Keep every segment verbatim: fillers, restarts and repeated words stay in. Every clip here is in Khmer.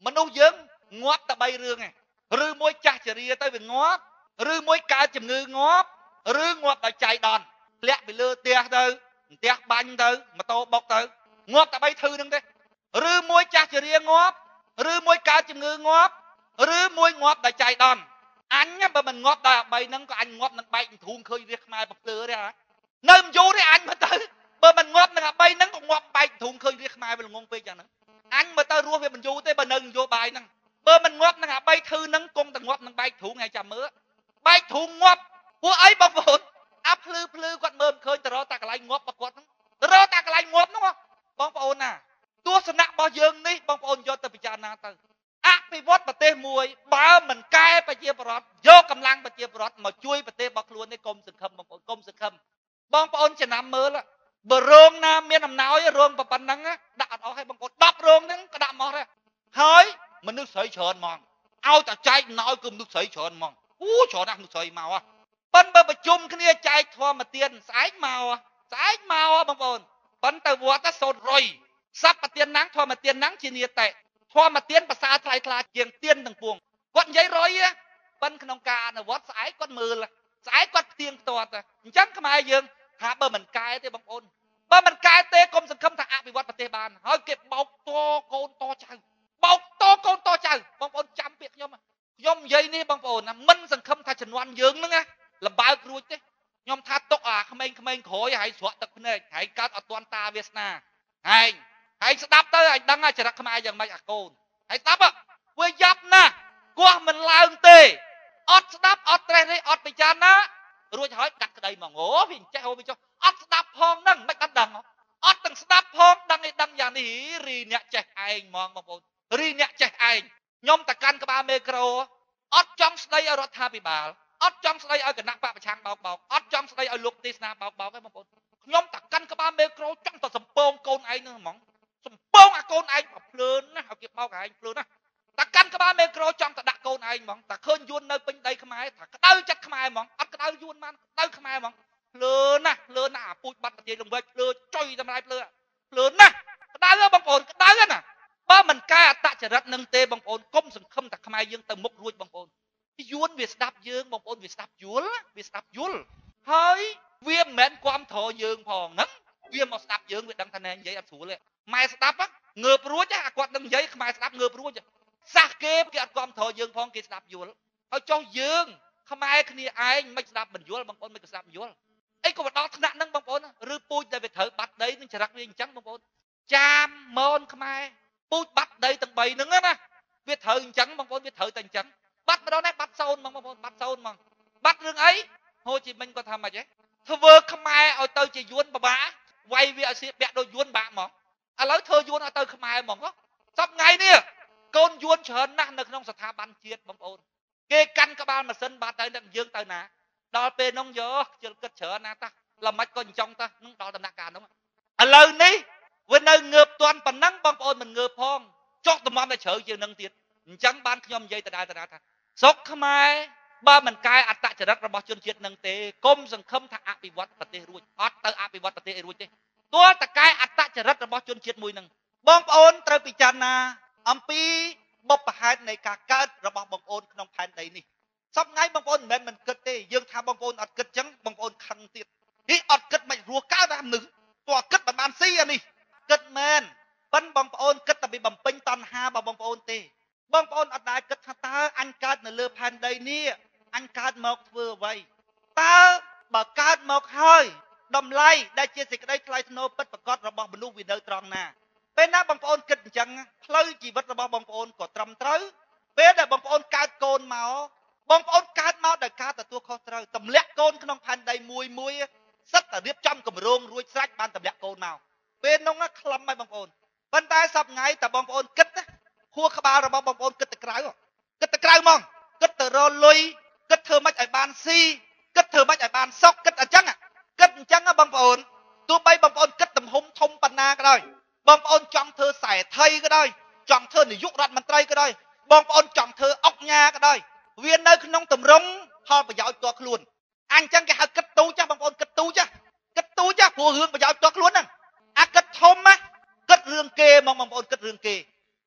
មនុស្សយើងងាប់តែបីរឿងឯងឬមួយចាស់ជរាទៅវាងាប់ឬមួយកើតជំងឺងាប់ឬងាប់ដោយចៃដន្យធ្លាក់ពីលើផ្ទះទៅផ្ទះបាញ់ទៅម៉ូតូបុកទៅងាប់តែបីធឺហ្នឹងទេឬមួយចាស់ជរាងាប់ឬមួយកើតជំងឺងាប់ឬមួយងាប់ដោយចៃដន្យអញបើមិនងាប់ដោយអាបីហ្នឹងក៏អញងាប់នឹងបែកធូងឃើញរាសខ្មែរបំភ្លឺទេហ៎នៅមិនយូរទេអញមើលទៅបើមិនងាប់នឹងអាបីហ្នឹងក៏ងាប់បែកធូងឃើញរាសខ្មែរវាល្ងងពេកយ៉ាងហ្នឹងអញមើលទៅរស់វាមិនយូរទេបើនៅនយោបាយហ្នឹងបើមិនងាប់នឹងអាបីធឺហ្នឹងគង់តែងាប់នឹងបែកធូងហើយចាំមើលបែកធូងងាប់ពួកអីបងប្អូនអាភ្លឺភ្លឺគាត់មើលមិនឃើញទៅរកតែកន្លែងងាប់របស់គាត់ហ្នឹងរកតែកន្លែងងាប់ហ្នឹងបងប្អូនណាទស្សនៈរបស់យើងនេះបងប្អូនយកទៅពិចារណាទៅអភិវឌ្ឍប្រទេសមួយបើមិនកែប្រជាពលរដ្ឋយកកម្លាំងប្រជាពលរដ្ឋមកជួយប្រទេសរបស់ខ្លួននេះកុំសង្ឃឹមបងប្អូនកុំសង្ឃឹមបងប្អូនចំណាំមើលបើរោងណាមានអំណោយរោងប៉ុណ្ណឹងដាក់អត់អស់ឲ្យបងប្អូនដប់រោងហ្នឹងក៏ដាក់មកដែរហើយមនុស្សស្រីច្រើនហ្មងឲ្យតែចែកអំណោយគឺមនុស្សស្រីច្រើនហ្មងអូច្រើនណាស់មនុស្សស្រីមកហ៎ប៉ុន្តែបើប្រជុំគ្នាចែកធម្មទានស្អែកមកស្អែកមកបងប្អូនប៉ុន្តែវត្តសូត្ររយសັບប្រទានណាំងធម្មទានណាំងជានីតិធម្មទានភាសាថ្លៃថ្លាជាងទានទាំងពួងគាត់និយាយរយប៉ុន្តែក្នុងការអនុវត្តស្អែកគាត់មើលស្អែកគាត់ផ្ទៀងផ្ទាត់អញ្ចឹងខ្មែរយើងថាបើមិនកែទេបងប្អូនបើមិនកែទេកុំសង្ឃឹមថាអភិវឌ្ឍប្រទេសបានហើយគេបោកតកូនតចៅបោកតកូនតចៅបងប្អូនចាំពាក្យខ្ញុំខ្ញុំនិយាយនេះបងប្អូនណាមិនសង្ឃឹមថាជំនាន់យើងហ្នឹងណាលំបើករួចទេខ្ញុំថាទុកអាក្មេងៗក្រោយហើយស្រក់ទឹកភ្នែកហើយកើតអត់ទាន់តាវាសនាហើយហើយស្ដាប់ទៅឲ្យដឹងចរិតខ្មែរយ៉ាងម៉េចអាកូនហើយស្ដាប់វាយ៉ាប់ណាស់គោះមិនឡើងទេអត់ស្ដាប់អត់ត្រេះនេះអត់ពិចារណារួចហើយកាត់ក្តីហ្មងអូវាចេះអូវាចុះអត់ស្ដាប់ផងហ្នឹងមិនបាត់ដឹងអត់ទាំងស្ដាប់ផងដឹងឯដឹងយ៉ាងនេះរីអ្នកចេះឯងហ្មងបងប្អូនរីអ្នកចេះឯងខ្ញុំតកាន់ក្បាលមេក្រូអត់ចង់ស្ដីឲ្យរដ្ឋាភិបាលអត់ចង់ស្ដីឲ្យគណៈបកប្រឆាំងបោកបោកអត់ចង់ស្ដីឲ្យលោកទេសនាបោកបោកទេបងប្អូនខ្ញុំតកាន់ក្បាលមេក្រូចង់តែសំពងកូនឯងហ្នឹងហ្មងសំពងអាកូនឯងភ្លើនណាឲ្យគេបោកឯងភ្លើនណាតកាន់ក្បាលមេក្រូចង់តែដាក់កូនឯងហ្មងតែឃើញយួននៅពេញដីខ្មែរថាក្តៅចិត្តខ្មែរហ្មងអត់ក្តៅយួនបានក្តៅខ្មែរហ្មងភ្លើនណាភ្លើនណាអាពូជបាត់ប្រទេសលំវែកភ្លើចុយតម្លៃភ្លើភ្លើនណាក្តៅបងប្អូនក្តៅណាបើមិនកែអត្តចរិតនឹងទេបងប្អូនកុំសង្ឃឹមតែខ្មែរយើងទៅមុខរួចបងប្អូនយួនវាស្ដាប់យើងបងប្អូនវាស្ដាប់យល់វាស្ដាប់យល់ហើយវាមិនមែនគ្រប់គ្រងយើងផងហ្នឹងវាមកស្ដាប់យើងវាដឹងថាណែនិយាយអត់ស្រួលទេម៉ែស្ដាប់ងើបរួចអាគាត់នឹងនិយាយខ្មែរស្ដាប់ងើបរួចសះគេគេអត់គ្រប់គ្រងយើងផងគេស្ដាប់យល់ហើយចុះយើងខ្មែរគ្នាឯងមិនស្ដាប់មិនយល់បងប្អូនមិនស្ដាប់យល់អីក៏មកដល់ថ្នាក់ហ្នឹងបងប្អូនឬពូជដែលវាត្រូវបាត់ដីនឹងចរិតវាអញ្ចឹងបងប្អូនចាមម៉ូនខ្មែរពូជបាត់ដីទាំងបីហ្នឹងណាវាត្រូវអញ្ចឹងបងប្អូនវាត្រូវតែអញ្ចឹងបាត់ម្ដងនេះបាត់សូនហ្មងបងប្អូនបាត់សូនហ្មងបាត់រឿងអីហូជីមិញគាត់ថាម៉េចហ៎ធ្វើខ្មែរឲ្យទៅជាយួនបបាវាយវាឲ្យស្លៀកពាក់ដូចយួនបាក់ហ្មងឥឡូវធ្វើយួនឲ្យទៅខ្មែរហ្មងសប្ថ្ងៃនេះកូនយួនច្រើនណាស់នៅក្នុងស្ថាប័នជាតិបងប្អូនគេកាន់ក្បាលម៉ាស៊ីនបាត់ទៅនឹងយើងទៅណាដល់ពេលនោះយកជិលគិតច្រើនណាស់តាល្មិចក៏អញ្ចឹងតានឹងដល់ដំណាក់កាលនោះឥឡូវនេះវានៅងើបទាន់ប៉ុណ្ណឹងបងប្អូនមិនងើបផងចុកតម្រាំតែជ្រៅជាងនឹងទៀតអញ្ចឹងបានខ្ញុំនិយាយដដែលដដែលថាស្រុកខ្មែរបើមិនកែអត្តចរិតរបស់ជនជាតិនឹងទេកុំសង្ឃឹមថាអភិវឌ្ឍប្រទេសរួចអត់ទៅអភិវឌ្ឍប្រទេសឲ្យរួចទេទោះតែកែអត្តចរិតរបស់ជនជាតិមួយនឹងបងប្អូនត្រូវពិចារណាអំពីបុព្វហេតុនៃការកើតរបស់បងប្អូនក្នុងផែនដីនេះសប្ថ្ងៃបងប្អូនមិនមែនមិនគិតទេយើងថាបងប្អូនអត់គិតចឹងបងប្អូនខឹងទៀតនេះអត់គិតមិនរស់កើតតាមនឹងទោះគិតមិនបានស៊ីអានេះគិតមែនប៉ិនបងប្អូនគិតតែពីបំពេញតណ្ហារបស់បងប្អូនទេបងប្អូនអត់ដែលគិតថាតើអញកើតនៅលើផែនដីនេះអញកើតមកធ្វើអ្វីតើបើកើតមកហើយតម្លៃដែលជាសេចក្តីថ្លៃថ្នូរពិតប្រាកដរបស់មនុស្សវានៅត្រង់ណាពេលណាបងប្អូនគិតអញ្ចឹងផ្លូវជីវិតរបស់បងប្អូនក៏ត្រឹមត្រូវពេលដែលបងប្អូនកើតកូនមកបងប្អូនកើតមកដោយការទទួលខុសត្រូវទម្លាក់កូនក្នុងផែនដីមួយមួយសិតតែរៀបចំគម្រោងរួចស្រេចបានទម្លាក់កូនមកពេលនោះខ្លឹមហើយបងប្អូនប៉ុន្តែសប្ថ្ងៃតែបងប្អូនគិតខួរក្បាលរបស់បងប្អូនគិតទៅក្រៅគិតទៅក្រៅហ្មងគិតទៅរលុយគិតធ្វើម៉េចឲ្យបានស៊ីគិតធ្វើម៉េចឲ្យបានសុខគិតអញ្ចឹងគិតអញ្ចឹងបងប្អូនទោះបីបងប្អូនគិតទំហំធំប៉ុណ្ណាក៏ដោយបងប្អូនចង់ធ្វើខ្សែថៃក៏ដោយចង់ធ្វើនាយករដ្ឋមន្ត្រីក៏ដោយបងប្អូនចង់ធ្វើអុកញ៉ាក៏ដោយវានៅក្នុងទម្រង់ផលប្រយោជន៍ផ្ទាល់ខ្លួនអញ្ចឹងគេហៅគិតទូចាស់បងប្អូនគិតទូចាស់គិតទូចាស់ព្រោះរឿងប្រយោជន៍ផ្ទាល់ខ្លួនហ្នឹងអាគិតធំណាគិតរឿងគេហ្មងបងប្អូនគិតរឿងគេ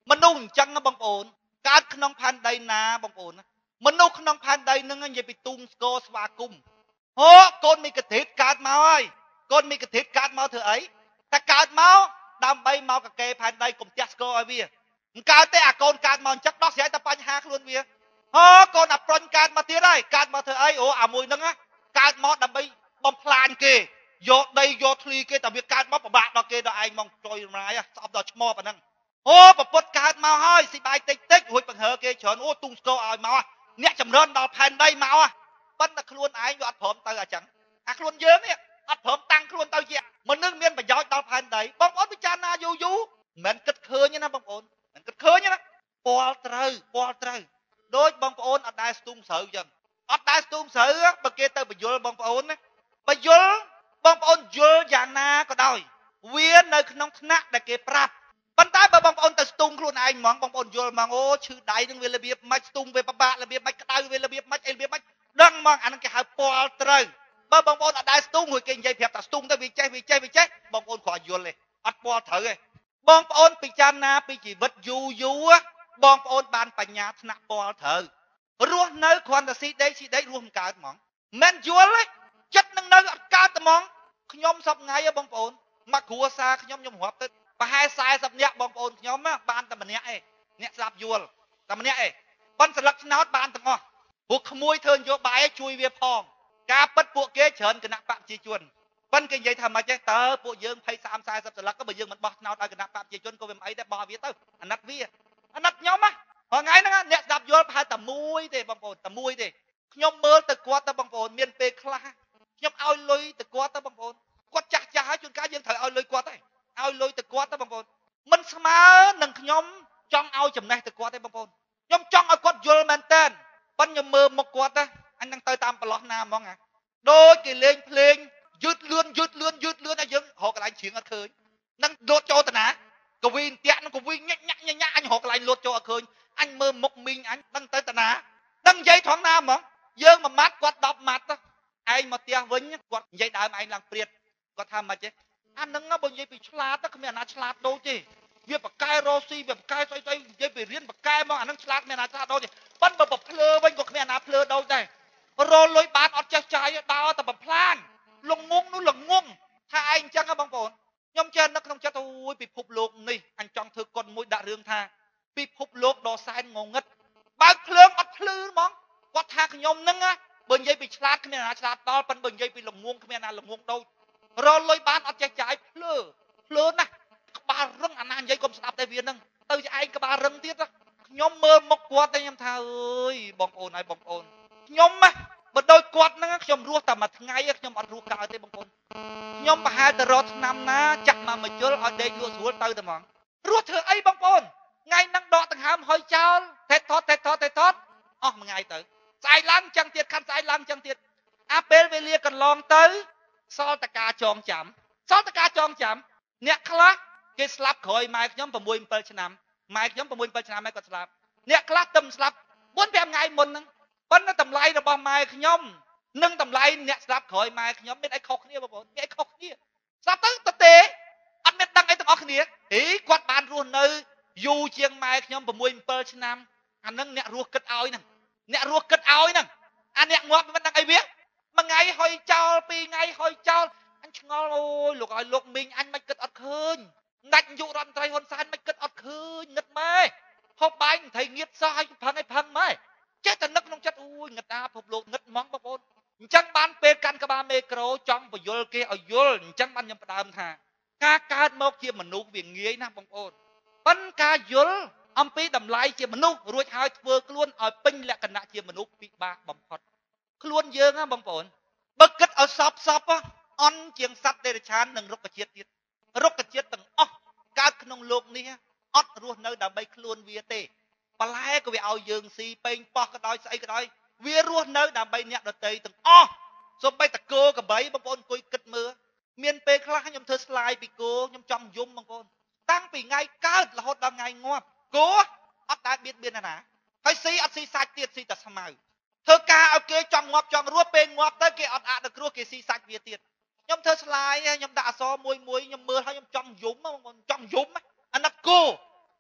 មនុស្សអញ្ចឹងបងប្អូនកើតក្នុងផែនដីណាបងប្អូនមនុស្សក្នុងផែនដីនឹងនិយាយពីទូងស្គរស្វាគមន៍ហូកូនមីកទេតកើតមកហើយកូនមីកទេតកើតមកធ្វើអីតែកើតមកដើម្បីមកកកេផែនដីកុំទះស្គរឲ្យវាមិនកើតទេអាកូនកើតមកអញ្ចឹងដោះស្រាយតែបញ្ហាខ្លួនវាហូកូនអាប្រុញកើតមកទៀតហើយកើតមកធ្វើអីអូអាមួយហ្នឹងកើតមកដើម្បីបំផ្លាញគេយកដីយកធ្លីគេតែវាកើតមកពិបាកដល់គេដល់ឯងមកជួយរំលាយស្អប់ដល់ឈ្មោះប៉ុណ្ណឹងអូប្រពុតកើតមកហើយស៊ីបាយតិចតិចរួចបង្ហើគេច្រើនអូទុំស្គរឲ្យមកអ្នកចម្រើនដល់ផែនដីមកប៉ុន្តែខ្លួនឯងវាអត់ព្រមទៅអញ្ចឹងអាខ្លួនយើងនេះអត់ព្រមតាំងខ្លួនទៅជាមនុស្សមានប្រយោជន៍ដល់ផែនដីបងប្អូនពិចារណាយូរយូរមិនគិតឃើញទេណាបងប្អូនមិនគិតឃើញទេណាពាល់ត្រូវពាល់ត្រូវដូចបងប្អូនអត់ដែរស្ទូងស្រូវអញ្ចឹងអត់ដែរស្ទូងស្រូវបើគេទៅបញ្យលបងប្អូនណាបញ្យលបងប្អូនយល់យ៉ាងណាក៏ដោយវានៅក្នុងថ្នាក់ដែលគេប្រាប់ប៉ុន្តែបើបងប្អូនទៅស្ទូងខ្លួនឯងហ្មងបងប្អូនយល់ហ្មងអូឈឺដៃនឹងវារបៀបម៉េចស្ទូងវាពិបាករបៀបម៉េចក្តៅវារបៀបម៉េចអីរបៀបម៉េចដឹងហ្មងអានឹងគេហៅពាល់ត្រូវបើបងប្អូនអត់ដែរស្ទូងរួចគេនិយាយប្រាប់ថាស្ទូងទៅវាចេះវាចេះវាចេះបងប្អូនគ្រាន់យល់ទេអត់ពាល់ត្រូវទេបងប្អូនពិចារណាពីជីវិតយូរយូរបងប្អូនបានបញ្ញាថ្នាក់ពាល់ត្រូវរស់នៅគ្រាន់តែស៊ីដេកស៊ីដេករស់មិនកើតហ្មងមិនយល់ទេចិត្តនឹងនៅអត់កើតហ្មងខ្ញុំសពថ្ងៃបងប្អូនមកគ្រួសារខ្ញុំខ្ញុំរាប់ទៅប្រហែលសែសិបនាក់បងប្អូនខ្ញុំបានតែម្នាក់ឯងអ្នកស្លាប់យល់តែម្នាក់ឯងប៉ុន្តែស្លឹកឆ្នោតបានទាំងអស់ពួកក្មួយធ្វើនយោបាយជួយវាផងការពិតពួកគេច្រើនគណៈបកប្រជាជនប៉ុន្តែគេនិយាយថាម៉េចទេតើពួកយើងភ័យសាមសែសិបស្លឹកបើយើងមិនបោះឆ្នោតឲ្យគណៈបកប្រជាជនក៏វាមិនអីដែរបោះវាទៅអាណិតវាអាណិតខ្ញុំហ៎ថ្ងៃហ្នឹងអ្នកស្ដាប់យល់ប្រហែលតែមួយទេបងប្អូនតែមួយទេខ្ញុំមើលទៅគាត់ទៅបងប្អូនមានពេលខ្លះខ្ញុំឲ្យលុយទៅគាត់ទៅបងប្អូនគាត់ចាស់ចាស់ហើយជួនកាលយើងត្រូវឲ្យលុយគាត់ទេឲ្យលុយទៅគាត់ទៅបងប្អូនមិនស្មើនឹងខ្ញុំចង់ឲ្យចំណេះទៅគាត់ទេបងប្អូនខ្ញុំចង់ឲ្យគាត់យល់មែនតើប៉ុន្តែខ្ញុំមើលមុខគាត់ណាអញនឹងទៅតាមប្រឡោះណាហ្មងអាដូចគេលេងភ្លេងយឺតលឿនយឺតលឿនយឺតលឿនឲ្យយើងរកកន្លែងជ្រៀងអត់ឃើញនឹងលោតចូលតាណាកវីតាក់នឹងកវីញាក់ញាក់ញាក់អញរកកន្លែងលោតចូលអត់ឃើញអញមើលមុខមីងអញដឹងទៅតាណាដឹងនិយាយថងណាហ្មងយើងមួយម៉ាត់គាត់ដប់ម៉ាត់ទៅឯងមកផ្ទះវិញគាត់និយាយដើមឯងឡើងព្រាតគាត់ថាម៉េចទេអានឹងបើនិយាយពីឆ្លាតទៅគ្មានអាណាឆ្លាតដូចទេវាបកកែរ៉ូស៊ីវាបកកែស្អីស្អីនិយាយពីរៀនបកកែមកអានឹងឆ្លាតមានអាណាឆ្លាតដូចទេប៉ុន្តែបើភ្លើវិញក៏គ្មានអាណាភ្លើដូចដែររលុយបានអត់ចេះចាយដើរតែបំផ្លាញលងងនោះលងងថាឯងអញ្ចឹងហ៎បងប្អូនខ្ញុំចេះនឹកក្នុងចិត្តអូយពិភពលោកនេះអញចង់ធ្វើកុនមួយដាក់រឿងថាពិភពលោកដ៏សែនងងឹតបើកភ្លើងអត់ភ្លឺហ្មងគាត់ថាខ្ញុំហ្នឹងបើនិយាយពីឆ្លាតគ្មានអាណាឆ្លាតដល់ប៉ុន្តែបើនិយាយពីលងងគ្មានអាណាលងងដូចរលុយបានអត់ចេះចាយភ្លើភ្លើណាស់ក្បាលរឹងអាណានិយាយកុំស្ដាប់តែវាហ្នឹងទៅជាឯងក្បាលរឹងទៀតខ្ញុំមើលមុខគាត់តែខ្ញុំថាអើយបងប្អូនហើយបងប្អូនខ្ញុំណាបើដូចគាត់ហ្នឹងខ្ញុំរស់តែមួយថ្ងៃខ្ញុំអត់រស់កើតទេបងប្អូនខ្ញុំប្រហែលទៅរកឆ្នាំណាចាក់មកមួយជុលឲ្យដេកលក់ស្រួលទៅតែហ្មងរស់ធ្វើអីបងប្អូនថ្ងៃហ្នឹងដកដង្ហើមហើយចោលថេតថតថេតថតថេតថតអស់មួយថ្ងៃទៅស្អែកឡើងចឹងទៀតខាន់ស្អែកឡើងចឹងទៀតអាពេលវេលាកន្លងទៅសល់តការចងចាំសល់តការចងចាំអ្នកខ្លះគេស្លាប់ក្រោយម៉ែខ្ញុំ6 7ឆ្នាំម៉ែខ្ញុំ6 7ឆ្នាំម៉ែគាត់ស្លាប់អ្នកខ្លះទៅស្លាប់4 5ថ្ងៃមុនហ្នឹងប៉ុន្តែតម្លៃរបស់ម៉ែខ្ញុំនិងតម្លៃអ្នកស្លាប់ក្រោយម៉ែខ្ញុំមានអីខុសគ្នាបងប្អូនមានអីខុសគ្នាស្លាប់ទៅទៅទេអត់មានដឹងអីទាំងអស់គ្នាហីគាត់បានរស់នៅយូរជាងម៉ែខ្ញុំ6 7ឆ្នាំអានឹងអ្នករស់គិតឲ្យហ្នឹងអ្នករស់គិតឲ្យហ្នឹងអាអ្នកងាប់មិនដឹងអីវាមួយថ្ងៃហុយចោលពីរថ្ងៃហុយចោលអញឆ្ងល់អូយលោកឲ្យលោកមីងអញមិនគិតអត់ឃើញដាច់នាយករដ្ឋមន្ត្រីហ៊ុនសែនមិនគិតអត់ឃើញងឹតម៉ែហូបបាយមិនថៃងៀតសោះឲ្យផឹងឲ្យផឹងម៉ែចេះតែនឹកក្នុងចិត្តអូយងឹតអាភពលោកងឹតហ្មងបងប្អូនអញ្ចឹងបានពេលកាន់ក្បាលមេក្រូចង់បញ្យលគេឲ្យយល់អញ្ចឹងបានខ្ញុំផ្ដើមថាការកើតមកជាមនុស្សវាងាយណាស់បងប្អូនប៉ុន្តែការយល់អំពីតម្លៃជាមនុស្សរួចហើយធ្វើខ្លួនឲ្យពេញលក្ខណៈជាមនុស្សពិបាកបំផុតខ្លួនយើងណាបងប្អូនបើគិតឲ្យសពសពអន់ជាងសត្វទេរឆាននិងរុក្ខជាតិទៀតរុក្ខជាតិទាំងអស់កើតក្នុងโลกនេះអត់រស់នៅដើម្បីខ្លួនវាទេបន្លែក៏វាឲ្យយើងស៊ីពេញប៉ោះក៏ដោយស្អីក៏ដោយវារស់នៅដើម្បីអ្នកដទៃទាំងអស់សូម្បីតគោក្របីបងប្អូនអង្គុយគិតមើលមានពេលខ្លះខ្ញុំធ្វើស្លាយពីគោខ្ញុំចង់យំបងប្អូនតាំងពីថ្ងៃកើតរហូតដល់ថ្ងៃងាប់គោអត់ដែលបៀតបៀនណាហើយស៊ីអត់ស៊ីសាច់ទៀតស៊ីតែស្មៅធ្វើការឲ្យគេចង់ងាប់ចង់រស់ពេលងាប់ទៅគេអត់អាក់ទៅគ្រោះគេស៊ីសាច់វាទៀតខ្ញុំធ្វើស្លាយខ្ញុំដាក់អសមួយមួយខ្ញុំមើលហើយខ្ញុំចង់យំបងប្អូនចង់យំអាណិតគោ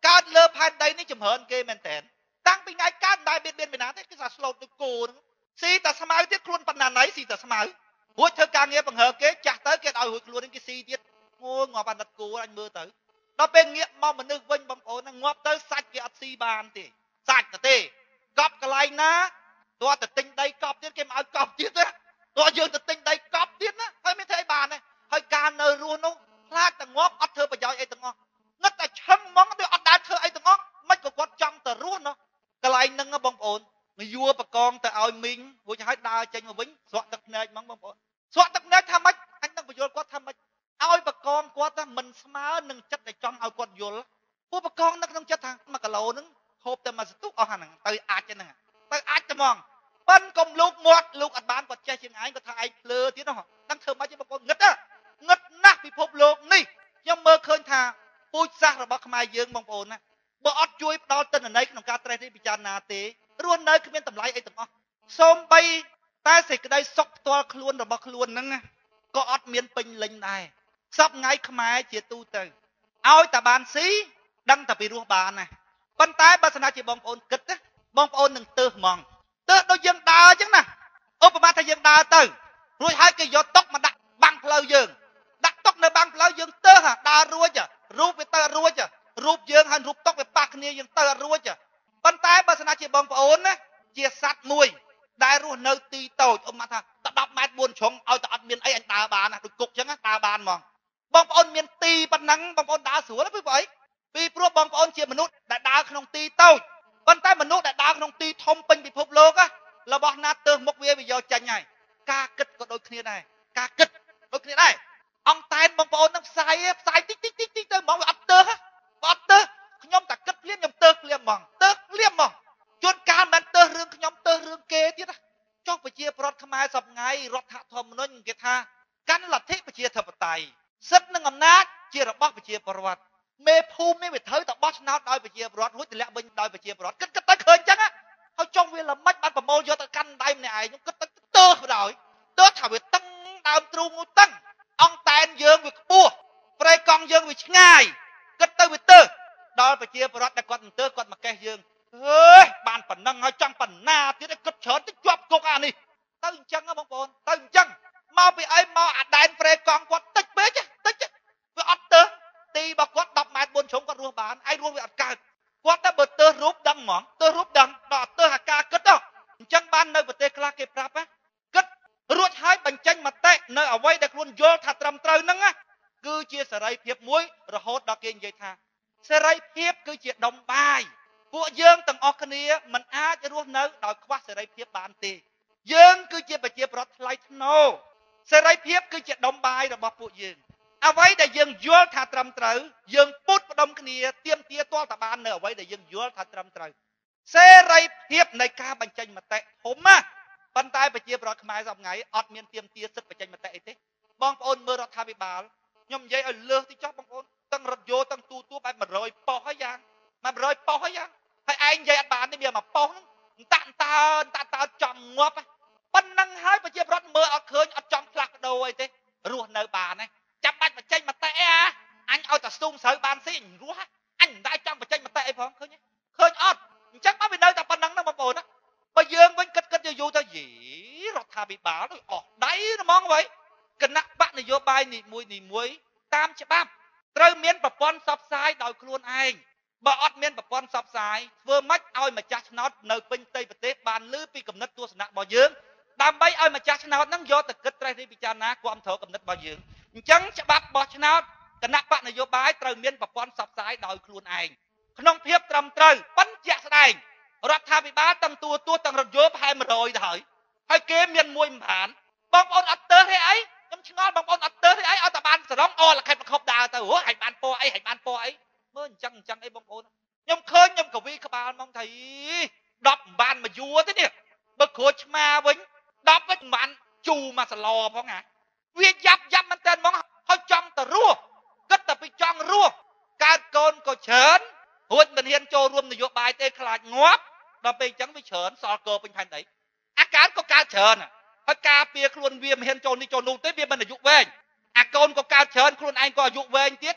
កើតលើផែនដីនេះចម្រើនគេមែនតើតាំងពីថ្ងៃកើតដែរបៀតបៀនពីណាទេគឺថាស្លូតដូចគោហ្នឹងស៊ីតែស្មៅទៀតខ្លួនប៉ុណ្ណាណៃស៊ីតែស្មៅរួចធ្វើការងារបង្ហើគេចាស់ទៅគេឲ្យរួចខ្លួនគេស៊ីទៀតអូងាប់អាណិតគោអញមើលទៅដល់ពេលងាកមកមនុស្សវិញបងប្អូនងាប់ទៅសាច់គេអត់ស៊ីបានទេសាច់ទៅទេកប់កន្លែងណាទោះតែទិញដីកប់ទៀតគេមិនឲ្យកប់ទៀតទេទោះយើងទៅទិញដីកប់ទៀតណាហើយមានធ្វើអីបានទេហើយការនៅរស់នោះខ្លាចតែងាប់អត់ធ្វើប្រយោជន៍អីទាំងអស់ងឹតតែឈឹងហ្មងវាអត់ដែលធ្វើអីទាំងអស់មិនក៏គាត់ចង់ទៅរស់នោះកន្លែងហ្នឹងបងប្អូនមកយួរបកងទៅឲ្យមីងរួចហើយដើរចេញមកវិញស្រក់ទឹកភ្នែកហ្មងបងប្អូនស្រក់ទឹកភ្នែកថាម៉េចអញនឹងបញ្យល់គាត់ថាម៉េចឲ្យបកងគាត់ថាមិនស្មើនឹងចិត្តដែលចង់ឲ្យគាត់យល់ពួកបកងនៅក្នុងចិត្តថាមួយគីឡូហ្នឹងហូបតែមួយសន្ទុះអស់ហ្នឹងទៅអាចហ្នឹងទៅអាចតែហ្មងប៉ិនកុំលូកមាត់លូកអត់បានគាត់ចេះជាងឯងគាត់ថាឯងភ្លើទៀតនោះដឹងធ្វើម៉េចទេបងប្អូនងឹតងឹតណាស់ពិភពលោកនេះខ្ញុំមើលឃើញថាពូជសាសន៍របស់ខ្មែរយើងបងប្អូនណាបើអត់ជួយផ្ដល់ទិន្នន័យក្នុងការត្រេះរិះពិចារណាទេរស់នៅគ្មានតម្លៃអីទាំងអស់សូម្បីតែសេចក្តីសុខផ្ទាល់ខ្លួនរបស់ខ្លួនហ្នឹងក៏អត់មានពេញលេញដែរសពថ្ងៃខ្មែរជាទូទៅឲ្យតែបានស៊ីដឹងតែពីរស់បានណាប៉ុន្តែបើសិនជាបងប្អូនគិតណាបងប្អូននឹងទើសហ្មងទើសដូចយើងដើរអញ្ចឹងណាឧបមាថាយើងដើរទៅរួចហើយគេយកតុកមកដាក់បាំងផ្លូវយើងដាក់តុកនៅបាំងផ្លូវយើងទើសដើររួចរូបវាទៅរួចរូបយើងហើយរូបតុកវាប៉ះគ្នាយើងទៅអត់រួចប៉ុន្តែបើសិនជាបងប្អូនណាជាសត្វមួយដែលរស់នៅទីតូចឧបមាថាតែដប់ម៉ែត្របួនជ្រុងឲ្យតែអត់មានអីអញដើរបានណាដូចគុកអញ្ចឹងដើរបានហ្មងបងប្អូនមានទីប៉ុណ្ណឹងបងប្អូនដើរស្រួលពីព្រោះអីពីព្រោះបងប្អូនជាមនុស្សដែលដើរក្នុងទីតូចប៉ុន្តែមនុស្សដែលដើរក្នុងទីធំពេញពិភពលោករបស់ណាទើសមុខវាវាយកចាញ់ហើយការគិតក៏ដូចគ្នាដែរការគិតដូចគ្នាដែរអង្គតែនបងប្អូននឹងផ្សាយផ្សាយតិចតិចតិចតិចទៅហ្មងវាអត់ទើសអត់ទើសខ្ញុំតែគិតភ្លាមខ្ញុំទើសភ្លាមហ្មងទើសភ្លាមហ្មងជួនកាលមិនទើសរឿងខ្ញុំទើសរឿងគេទៀតចុះប្រជាប្រដ្ឋខ្មែរសពថ្ងៃរដ្ឋធម្មនុញ្ញគេថាកាន់លទ្ធិប្រជាធិបតេយ្យសិទ្ធិនិងអំណាចជារបស់ប្រជាពលរដ្ឋមេភូមិវាត្រូវតែបោះឆ្នោតដោយប្រជាពលរដ្ឋរួចទម្លាក់វិញដោយប្រជាពលរដ្ឋគិតគិតទៅឃើញអញ្ចឹងហើយចុះវាល្មិចបានប្រមូលយកទៅកាន់ដៃម្នាក់ឯងខ្ញុំគិតទៅទើសបណ្ដោយទើសថាវាតឹងដើមទ្រូងនោះតឹងអង្គតែនយើងវាខ្ពស់ព្រៃកង់យើងវាឆ្ងាយគិតទៅវាទើសដល់ប្រជាពលរដ្ឋដែលគាត់មិនទើសគាត់មកកេះយើងអើយបានប៉ុណ្ណឹងហើយចង់ប៉ុណ្ណាទៀតគិតច្រើនទៅជាប់គុកអានេះទៅអញ្ចឹងបងប្អូនទៅអញ្ចឹងមកពីអីមកអាដែនព្រៃកង់គាត់តិចពេកតិចវាអត់ទើសទីរបស់គាត់ដប់ម៉ែត្របួនជ្រុងគាត់រស់បានឯងរស់វាអត់កើតគាត់តែបើទើសរូបដឹងហ្មងទើសរូបដឹងដល់ទើសអាការគិតទៅអញ្ចឹងបាននៅប្រទេសខ្លះគេប្រាប់ណាគិតរួចហើយបញ្ចេញមតិនៅអ្វីដែលខ្លួនយល់ថាត្រឹមត្រូវហ្នឹងគឺជាសេរីភាពមួយរហូតដល់គេនិយាយថាសេរីភាពគឺជាដុំបាយពួកយើងទាំងអស់គ្នាមិនអាចរស់នៅដោយខ្វះសេរីភាពបានទេយើងគឺជាប្រជាប្រដ្ឋថ្លៃថ្នូរសេរីភាពគឺជាដុំបាយរបស់ពួកយើងអ្វីដែលយើងយល់ថាត្រឹមត្រូវយើងពុតផ្ដុំគ្នាទៀមទាទាល់តែបាននៅអ្វីដែលយើងយល់ថាត្រឹមត្រូវសេរីភាពនៃការបញ្ចេញមតិធំណាប៉ុន្តែប្រជាប្រដ្ឋខ្មែរសប្តាហ៍ថ្ងៃអត់មានទៀមទាសិទ្ធិបញ្ចេញមតិអីទេបងប្អូនមើលរដ្ឋាភិបាលខ្ញុំនិយាយឲ្យលើសទីចោះបងប្អូនទាំងរថយន្តទាំងទូទួបែប100ប៉ុស្តិ៍ហើយយ៉ាង100ប៉ុស្តិ៍ហើយយ៉ាងហើយឯងនិយាយអត់បានទេមានមកប៉ុស្តិ៍ហ្នឹងតាក់តើតាក់តើចំងាប់ប៉ុណ្ណឹងហើយប្រជាប្រដ្ឋមើលអត់ឃើញអត់ចង់ផ្លាស់ប្ដូរអីទេរស់នៅបានណាចាំបាច់បញ្ចេញមតិអីអាអញឲ្យតែស្ទូងស្រូវបានស៊ីអញរស់អញមិនដែរចង់បញ្ចេញមតិអីផងឃើញឃើញអត់អញ្ចឹងមកវានៅតែប៉ុណ្ណឹងហ្នឹងបងប្អូនណាបើយើងវិញគិតគិតយូរទៅយីរដ្ឋាភិបាលដូចអស់ដៃហ្មងvậyគណៈបកនយោបាយនីមួយនីមួយតាមច្បាប់ត្រូវមានប្រព័ន្ធផ្សព្វផ្សាយដោយខ្លួនឯងបើអត់មានប្រព័ន្ធផ្សព្វផ្សាយធ្វើម៉េចឲ្យម្ចាស់ឆ្នោតនៅពេញផ្ទៃប្រទេសបានឮពីគំនិតទស្សនៈរបស់យើងដើម្បីឲ្យម្ចាស់ឆ្នោតហ្នឹងយកទៅគិតត្រេះរិះពិចារណាគ្រប់គ្រងគំនិតរបស់យើងអញ្ចឹងច្បាប់បោះឆ្នោតគណៈបកនយោបាយត្រូវមានប្រព័ន្ធផ្សព្វផ្សាយដោយខ្លួនឯងក្នុងភាពត្រឹមត្រូវប៉ុន្តែជាក់ស្ដែងរដ្ឋាភិបាលទាំងទួទួទាំងរថយន្តប្រហែល100ទៅហើយហើយគេមានមួយមិនបានបងប្អូនអត់ទើសទេអីខ្ញុំឆ្ងល់បងប្អូនអត់ទើសទេអីឲ្យតែបានសរងអលខិតប្រខប់ដើរទៅហ៎ឲ្យបានពណ៌អីឲ្យបានពណ៌អីមើលអញ្ចឹងអញ្ចឹងអីបងប្អូនខ្ញុំឃើញខ្ញុំកវីក្បាលមកថាដប់មិនបានមកយួរទេនេះបើគ្រួឆ្មាវិញដប់វិញមិនបានជូរមកសឡផងណាវាយ៉ាប់យ៉ាប់មែនតើហ្មងហើយចង់ទៅរស់គិតតែពីចង់រស់កើតកូនក៏ច្រើនរួចមិនហ៊ានចូលរួមនយោបាយទេខ្លាចងាប់ដល់ពេលអញ្ចឹងវាច្រើនសល់កោពេញផែនដីអាកើតក៏កើតច្រើនហើយការពារខ្លួនវាមិនហ៊ានចូលនេះចូលនោះទេវាមិនអាយុវែងអាកូនក៏កើតច្រើនខ្លួនឯងក៏អាយុវែងទៀត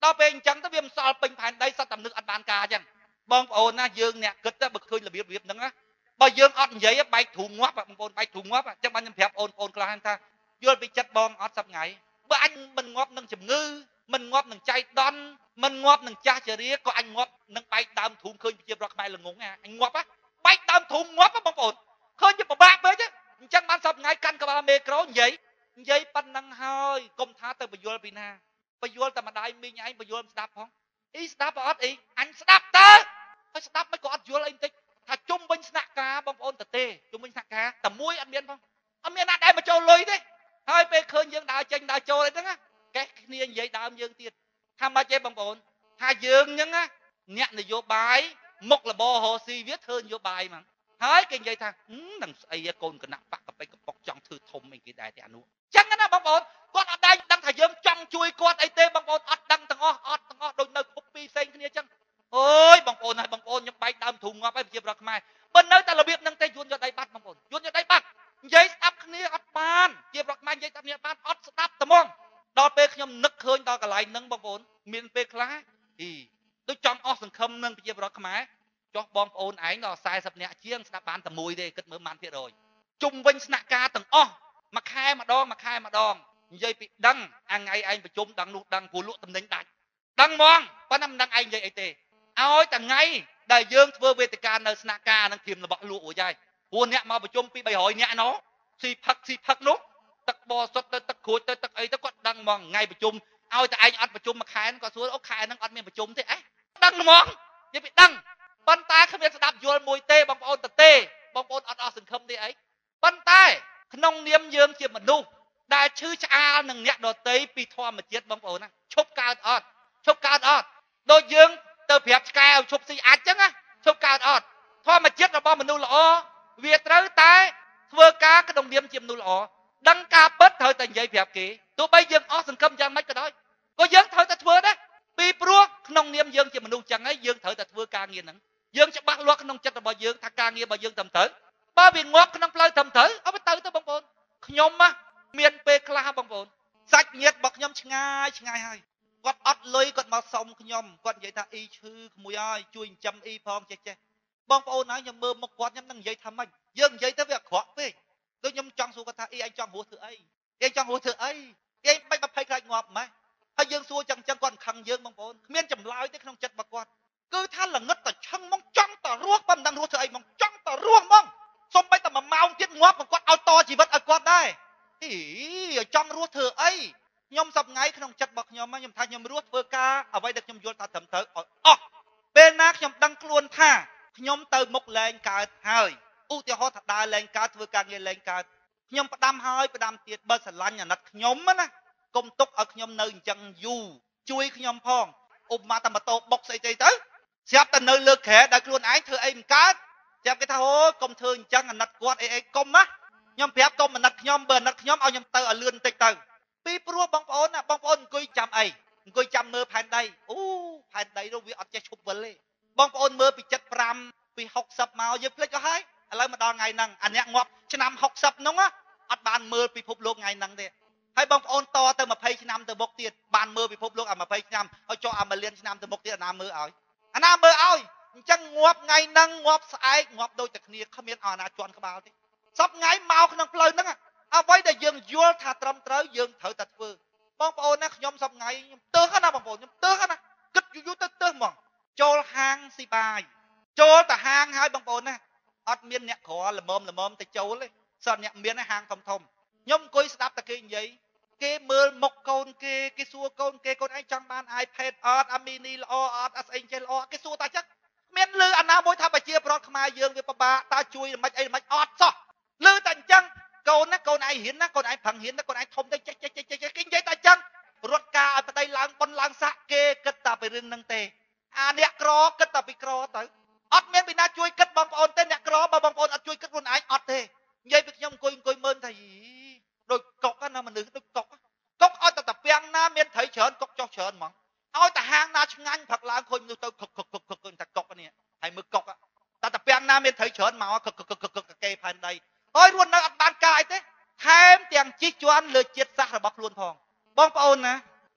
ដល់ពេលអញ្ចឹងទៅវាមិនសល់ពេញផែនដីសត្វតំនឹកអត់បានការអញ្ចឹងបងប្អូនណាយើងអ្នកគិតទៅបើឃើញរបៀបរបៀបហ្នឹងណាបើយើងអត់និយាយបែកធូងងាប់បងប្អូនបែកធូងងាប់អញ្ចឹងបានខ្ញុំប្រាប់អូនប្អូនខ្លះថាយល់ពីចិត្តបងអត់សប្ងៃបើអញមិនងាប់នឹងជំងឺមិនងាប់នឹងចៃដន្យមិនងាប់នឹងចាស់ជរាក៏អញងាប់នឹងបែកដើមធូងឃើញប្រជាប្រដ្ឋខ្មែរល្ងងអញងាប់បែកដើមធូងងាប់បងប្អូនឃើញជាពិបាកពេកអញ្ចឹងបានសប្ងៃកាន់ក្បាលមេក្រូនិយាយនិយាយប៉ុណ្ណឹងហើយកុំថាទៅបញ្យល់ពីណាបញ្យល់តែម្ដាយមីងឯងបញ្យល់ស្ដាប់ផងអីស្ដាប់អត់អីអញស្ដាប់តើហើយស្ដាប់មិនក៏អត់យល់អីបន្តិចថាជុំវិញស្នាក់ការបងប្អូនតទេជុំវិញស្នាក់ការតែមួយអត់មានផងអត់មានណាដែលមកចូលលុយទេហើយពេលឃើញយើងដើរចេញដើរចូលអីហ្នឹងកេះគ្នានិយាយដើមយើងទៀតថាម៉េចទេបងប្អូនថាយើងហ្នឹងអ្នកនយោបាយមុខលបរស៊ីវាធ្វើនយោបាយហ្មងហើយគេនិយាយថានឹងស្អីកូនគណៈបកកបិកកប៉ុកចង់ធ្វើធំអីគេដែរតែអានោះចឹងណាបងប្អូនគាត់អត់ដែរដឹងថាយើងចង់ជួយគាត់អីទេបងប្អូនអត់ដឹងទាំងអស់អត់ទាំងអស់ដូចនៅភពពីរផ្សេងគ្នាចឹងអូយបងប្អូនហើយបងប្អូនខ្ញុំបែកដើមធូងងាប់ហើយប្រជាប្រដ្ឋខ្មែរបើនៅតែរបៀបហ្នឹងទេយួនយកដៃបាត់បងប្អូនយួនយកដៃបាត់និយាយស្ដាប់គ្នាអត់បានជាប្រដ្ឋខ្មែរនិយាយស្ដាប់គ្នាបានអត់ស្ដាប់ត្មងដល់ពេលខ្ញុំនឹកឃើញដល់កន្លែងហ្នឹងបងប្អូនមានពេលខ្លះអីដូចចង់អស់សង្ឃឹមនឹងប្រជាប្រដ្ឋខ្មែរចោះបងប្អូនឯងដល់សែសិបនាក់ជាងស្ដាប់បានតែមួយទេគិតមើលប៉ុន្មានភាគរយជុំវិញស្នាក់ការទាំងអស់មួយខែម្ដងមួយខែម្ដងនិយាយពីដឹងអាថ្ងៃឯងប្រជុំដឹងនោះដឹងព្រោះលក់តំណែងដាច់ដឹងហ្មងប៉ុន្តែមិនដឹងឯងនិយាយអីទេឲ្យតែថ្ងៃដែលយើងធ្វើវេទិកានៅស្នាក់ការនឹងធៀមរបស់លក់រួចហើយព្រោះអ្នកមកប្រជុំពីបីរយនាក់ណោះស៊ីផឹកស៊ីផឹកនោះទឹកបសុតទៅទឹកក្រួចទៅទឹកអីទៅគាត់ដឹងហ្មងថ្ងៃប្រជុំឲ្យតែឯងអត់ប្រជុំមួយខែគាត់សួរអូខែហ្នឹងអត់មានប្រជុំទេអេដឹងហ្មងនិយាយពីដឹងប៉ុន្តែគ្មានស្ដាប់យល់មួយទេបងប្អូនតទេបងប្អូនអត់អស់សង្ឃឹមទេអីប៉ុន្តែក្នុងនាមយើងជាមនុស្សដែលឈឺឆ្អាលនឹងអ្នកដតីពីធម្មជាតិបងប្អូនណាឈប់កើតអត់ឈប់កើតអត់ដូចយើងទៅប្រាប់ឆ្កែឲ្យឈប់ស៊ីអាចចឹងណាឈប់កើតអត់ធម្មជាតិរបស់មនុស្សល្អវាត្រូវតែធ្វើការក្នុងនាមជាមនុស្សល្អដឹងការពិតត្រូវតែនិយាយប្រាប់គេទោះបីយើងអស់សង្ឃឹមយ៉ាងម៉េចក៏ដោយក៏យើងត្រូវតែធ្វើដែរពីព្រោះក្នុងនាមយើងជាមនុស្សចឹងហើយយើងត្រូវតែធ្វើការងារហ្នឹងយើងច្បាស់លាស់ក្នុងចិត្តរបស់យើងថាការងាររបស់យើងត្រឹមត្រូវបើវាងាប់ក្នុងផ្លូវត្រឹមត្រូវអត់ទៅទៅបងប្អូនខ្ញុំមានពេលខ្លះបងប្អូនសាច់ញាតិរបស់ខ្ញុំឆ្ងាយឆ្ងាយហើយគាត់អត់លុយគាត់មកសុំខ្ញុំគាត់និយាយថាអ៊ីឈឺក្មួយហើយជួយចិញ្ចឹមអ៊ីផងចេះចេះបងប្អូនហើយខ្ញុំមើលមុខគាត់ខ្ញុំនឹងនិយាយថាម៉េចយើងនិយាយទៅវាអាក្រក់ពេកដូចខ្ញុំចង់សួរគាត់ថាអ៊ីឯងចង់រស់ធ្វើអីឯងចង់រស់ធ្វើអីឯងមិនបាច់ខ្លាចងាប់ម៉េះហើយយើងសួរចឹងចឹងគាត់ខឹងយើងបងប្អូនគ្មានចម្លើយទេក្នុងចិត្តរបស់គាត់គឺថាល្ងឹតតែឆឹងមកចង់តែរស់ប៉ុន្តែមិនដឹងរស់ធ្វើអីមកចង់តែរស់ហ្មងសូម្បីតែមួយម៉ោងទៀតងាប់មកគាត់ឲ្យតជីវិតឲ្យគាត់ដែរអីចង់រស់ធ្វើអីខ្ញុំសប្ងៃក្នុងចិត្តរបស់ខ្ញុំខ្ញុំថាខ្ញុំរស់ធ្វើការអ្វីដែលខ្ញុំយល់ថាត្រឹមត្រូវអស់ពេលណាខ្ញុំដឹងខ្លួនថាខ្ញុំទៅមុខលែងកើតហើយឧទាហរណ៍ថាដើរលែងកើតធ្វើការងារលែងកើតខ្ញុំផ្ដាំហើយផ្ដាំទៀតបើស្រឡាញ់អាណិតខ្ញុំណាកុំទុកឲ្យខ្ញុំនៅអញ្ចឹងយូរជួយខ្ញុំផងឧបមាតែម៉ូតូបុកស្អីទៅទៅស្រាប់តែនៅលើក្រែដែលខ្លួនឯងធ្វើអីមិនកើតស្រាប់គេថាអូកុំធ្វើអញ្ចឹងអាណិតគាត់អីអីកុំណាខ្ញុំប្រាប់កុំអាណិតខ្ញុំបើអាណិតខ្ញុំឲ្យខ្ញុំទៅឲ្យលឿនបន្តិចទៅពីព្រោះបងប្អូនណាបងប្អូនអង្គុយចាំអីអង្គុយចាំមើលផែនដីអូផែនដីនោះវាអត់ចេះឈប់វិលទេបងប្អូនមើលពី칠십ពីហុកសិបមកយើងភ្លេចអស់ហើយឥឡូវមកដល់ថ្ងៃហ្នឹងអាអ្នកងាប់ឆ្នាំហុកសិបហ្នឹងអត់បានមើលពិភពលោកថ្ងៃហ្នឹងទេហើយបងប្អូនតទៅยี่สิบឆ្នាំទៅមុខទៀតបានមើលពិភពលោកអាยี่สิบឆ្នាំឲ្យចុះអាមួយលានឆ្នាំទៅមុខទៀតអាណាមើលឲ្យអាណាមើលឲ្យអញ្ចឹងងាប់ថ្ងៃហ្នឹងងាប់ស្អែកងាប់ដូចតែគ្នាគ្មានអាណាជន់ក្បាលទេសពថ្ងៃមកក្នុងផ្លូវហ្នឹងអ្វីដែលយើងយល់ថាត្រឹមត្រូវយើងត្រូវតែធ្វើបងប្អូនណាខ្ញុំសពថ្ងៃខ្ញុំទើសណាបងប្អូនខ្ញុំទើសណាគិតយូរយូរទៅទើសហ្មងចូលហាងស៊ីបាយចូលទៅហាងហើយបងប្អូនណាអត់មានអ្នកក្រល្មមល្មមទៅចូលទេសោះអ្នកមានហាងធំធំខ្ញុំអង្គុយស្ដាប់តែគេនិយាយគេមើលមុខកូនគេគេសួរកូនគេកូនឯងចង់បាន iPad អត់អាមីនីល្អអត់អាស្អីចេះល្អគេសួរតែចឹងមានលឺអាណាមួយថាប្រជាប្រដ្ឋខ្មែរយើងវាពិបាកតើជួយមិនអីមិនអត់សោះលឺតែអញ្ចឹងកូនណាកូនឯងហ៊ានណាកូនឯងប្រឹងហ៊ានណាកូនឯងធំទៅចេះចេះចេះចេះគេនិយាយតែអញ្ចឹងរត់ការឲ្យប្តីឡើងប៉ុនឡើងសាក់គេគិតតែពីរឿងហ្នឹងទេអាអ្នកក្រគិតតែពីក្រទៅអត់មានពីណាជួយគិតបងប្អូនទេអ្នកក្របើបងប្អូនអត់ជួយគិតខ្លួនឯងអត់ទេនិយាយពីខ្ញុំអង្គុយអង្គុយមើលថាដូចកុកណាមនុស្សដូចកុកកុកឲ្យតែតាពាំងណាមានត្រីច្រើនកុកចុះច្រើនហ្មងឲ្យតែហាងណាឆ្ងាញ់ផឹកឡើងឃើញមនុស្សទៅខឹកខឹកខឹកខឹកតែកុកនេះហើយមើលកុកតែតាពាំងណាមានត្រីច្រើនមកខឹកខឹកខឹកខឹកគេផែនដីហើយរស់នៅអត់បានការអីទេថែមទាំងជិះជាន់លើជាតិសាសន៍របស់ខ្លួនផងបងប្អូនណា